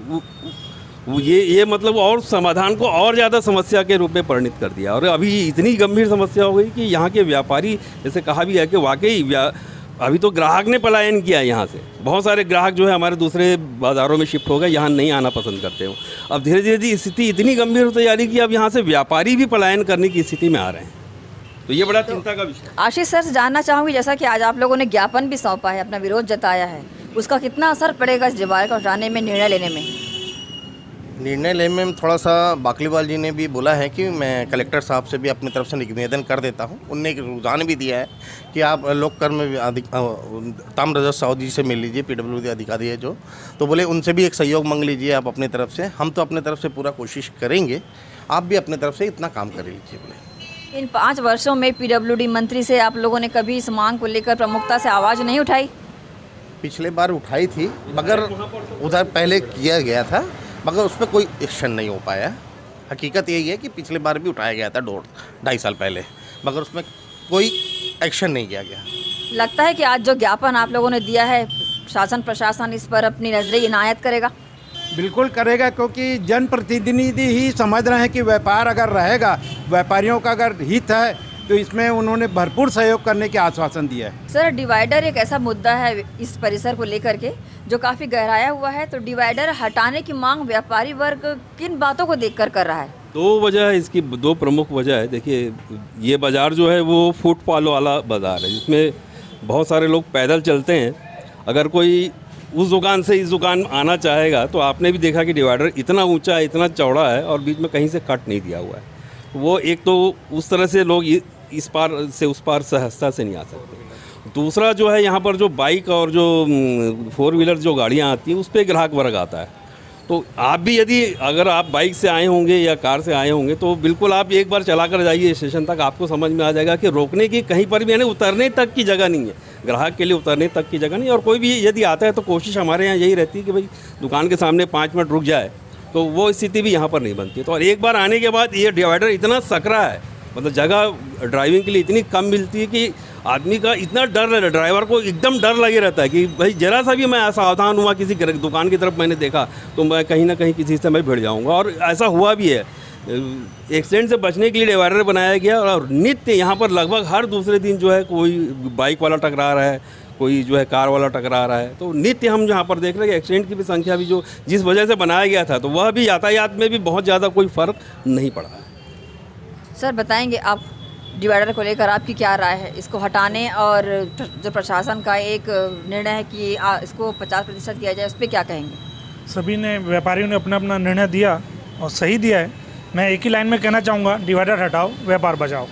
ये ये मतलब और समाधान को और ज़्यादा समस्या के रूप में परिणित कर दिया। और अभी इतनी गंभीर समस्या हो गई कि यहाँ के व्यापारी, जैसे कहा भी है कि वाकई अभी तो ग्राहक ने पलायन किया यहाँ से। बहुत सारे ग्राहक जो है हमारे दूसरे बाज़ारों में शिफ्ट हो गए, यहाँ नहीं आना पसंद करते हो। अब धीरे धीरे स्थिति इतनी गंभीर होती जा रही कि अब यहाँ से व्यापारी भी पलायन करने की स्थिति में आ रहे हैं। तो ये बड़ा चिंता का विषय। आशीष सर, जानना चाहूँगी, जैसा कि आज आप लोगों ने ज्ञापन भी सौंपा है, अपना विरोध जताया है, उसका कितना असर पड़ेगा इस डिवाइडर को हटाने में, निर्णय लेने में? निर्णय लेने में थोड़ा सा बाकलीवाल जी ने भी बोला है कि मैं कलेक्टर साहब से भी अपनी तरफ से निवेदन कर देता हूं। उनने एक रुझान भी दिया है कि आप लोक कर में ताम्रध्वज साहू जी से मिल लीजिए, पीडब्ल्यूडी अधिकारी है जो, तो बोले उनसे भी एक सहयोग मांग लीजिए आप अपनी तरफ से। हम तो अपने तरफ से पूरा कोशिश करेंगे, आप भी अपने तरफ से इतना काम कर लीजिए। बोले इन पाँच वर्षों में पीडब्ल्यूडी मंत्री से आप लोगों ने कभी इस मांग को लेकर प्रमुखता से आवाज़ नहीं उठाई? पिछले बार उठाई थी, मगर उधर पहले किया गया था, मगर उस पर कोई एक्शन नहीं हो पाया। हकीकत यही है कि पिछले बार भी उठाया गया था दो ढाई साल पहले, मगर उसमें कोई एक्शन नहीं किया गया। लगता है कि आज जो ज्ञापन आप लोगों ने दिया है, शासन प्रशासन इस पर अपनी नजरें इनायत करेगा? बिल्कुल करेगा, क्योंकि जनप्रतिनिधि ही समझ रहे हैं कि व्यापार अगर रहेगा, व्यापारियों का अगर हित है, तो इसमें उन्होंने भरपूर सहयोग करने के आश्वासन दिया है। सर, डिवाइडर एक ऐसा मुद्दा है इस परिसर को लेकर के जो काफ़ी गहराया हुआ है, तो डिवाइडर हटाने की मांग व्यापारी वर्ग किन बातों को देखकर कर रहा है? दो वजह है इसकी, दो प्रमुख वजह है। देखिए, ये बाज़ार जो है वो फुटफॉल वाला बाज़ार है, जिसमें बहुत सारे लोग पैदल चलते हैं। अगर कोई उस दुकान से इस दुकान आना चाहेगा तो आपने भी देखा कि डिवाइडर इतना ऊंचा है, इतना चौड़ा है और बीच में कहीं से कट नहीं दिया हुआ है। वो एक तो उस तरह से लोग इस पार से उस पार सहजता से नहीं आ सकते। दूसरा जो है, यहाँ पर जो बाइक और जो फोर व्हीलर जो गाड़ियाँ आती हैं उस पर ग्राहक वर्ग आता है। तो आप भी यदि अगर आप बाइक से आए होंगे या कार से आए होंगे तो बिल्कुल आप एक बार चला कर जाइए स्टेशन तक, आपको समझ में आ जाएगा कि रोकने की कहीं पर भी यानी उतरने तक की जगह नहीं है, ग्राहक के लिए उतरने तक की जगह नहीं। और कोई भी यदि आता है तो कोशिश हमारे यहाँ यही रहती है कि भाई दुकान के सामने पाँच मिनट रुक जाए, तो वो स्थिति भी यहाँ पर नहीं बनती। तो और एक बार आने के बाद ये डिवाइडर इतना सकरा है, मतलब जगह ड्राइविंग के लिए इतनी कम मिलती है कि आदमी का इतना डर रहता है, ड्राइवर को एकदम डर लगे रहता है कि भाई जरा सा भी मैं सावधान हुआ किसी दुकान की तरफ मैंने देखा तो मैं कहीं ना कहीं किसी से मैं भिड़ जाऊंगा। और ऐसा हुआ भी है। एक्सीडेंट से बचने के लिए डिवाइडर बनाया गया और नित्य यहाँ पर लगभग हर दूसरे दिन जो है कोई बाइक वाला टकरा रहा है, कोई जो है कार वाला टकरा रहा है। तो नित्य हम यहाँ पर देख रहे हैं एक्सीडेंट की भी संख्या भी जो जिस वजह से बनाया गया था, तो वह भी यातायात में भी बहुत ज़्यादा कोई फ़र्क नहीं पड़ा है। सर, बताएंगे आप डिवाइडर को लेकर आपकी क्या राय है, इसको हटाने और जो प्रशासन का एक निर्णय है कि इसको पचास प्रतिशत किया जाए, उस पर क्या कहेंगे? सभी ने, व्यापारियों ने अपना अपना निर्णय दिया और सही दिया है। मैं एक ही लाइन में कहना चाहूँगा, डिवाइडर हटाओ, व्यापार बचाओ।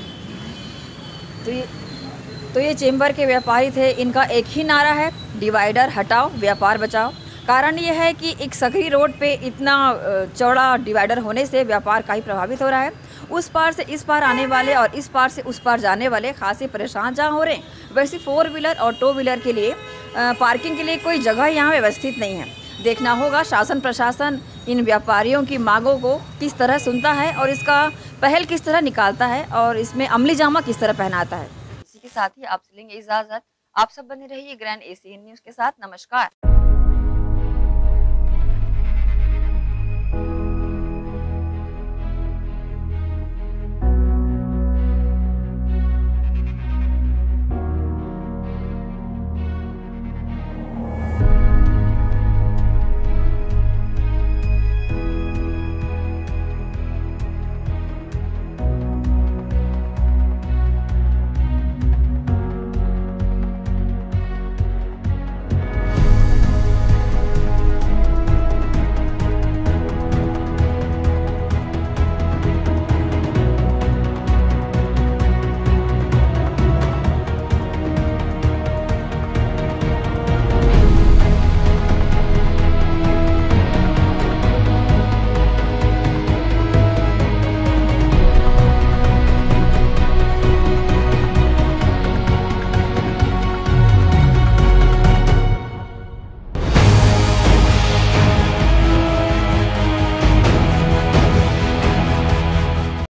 तो ये तो ये चेंबर के व्यापारी थे, इनका एक ही नारा है, डिवाइडर हटाओ, व्यापार बचाओ। कारण ये है कि एक सकरी रोड पे इतना चौड़ा डिवाइडर होने से व्यापार काफ़ी प्रभावित हो रहा है। उस पार से इस पार आने वाले और इस पार से उस पार जाने वाले खासे परेशान जहाँ हो रहे हैं, वैसे फोर व्हीलर और टू व्हीलर के लिए पार्किंग के लिए कोई जगह यहाँ व्यवस्थित नहीं है। देखना होगा शासन प्रशासन इन व्यापारियों की मांगों को किस तरह सुनता है और इसका पहल किस तरह निकालता है और इसमें अमली जामा किस तरह पहनाता है। इसी के साथ ही आपसे लेंगे इजाजत। आप सब बने रहिए ग्रैंड एशियन न्यूज़ के साथ। नमस्कार।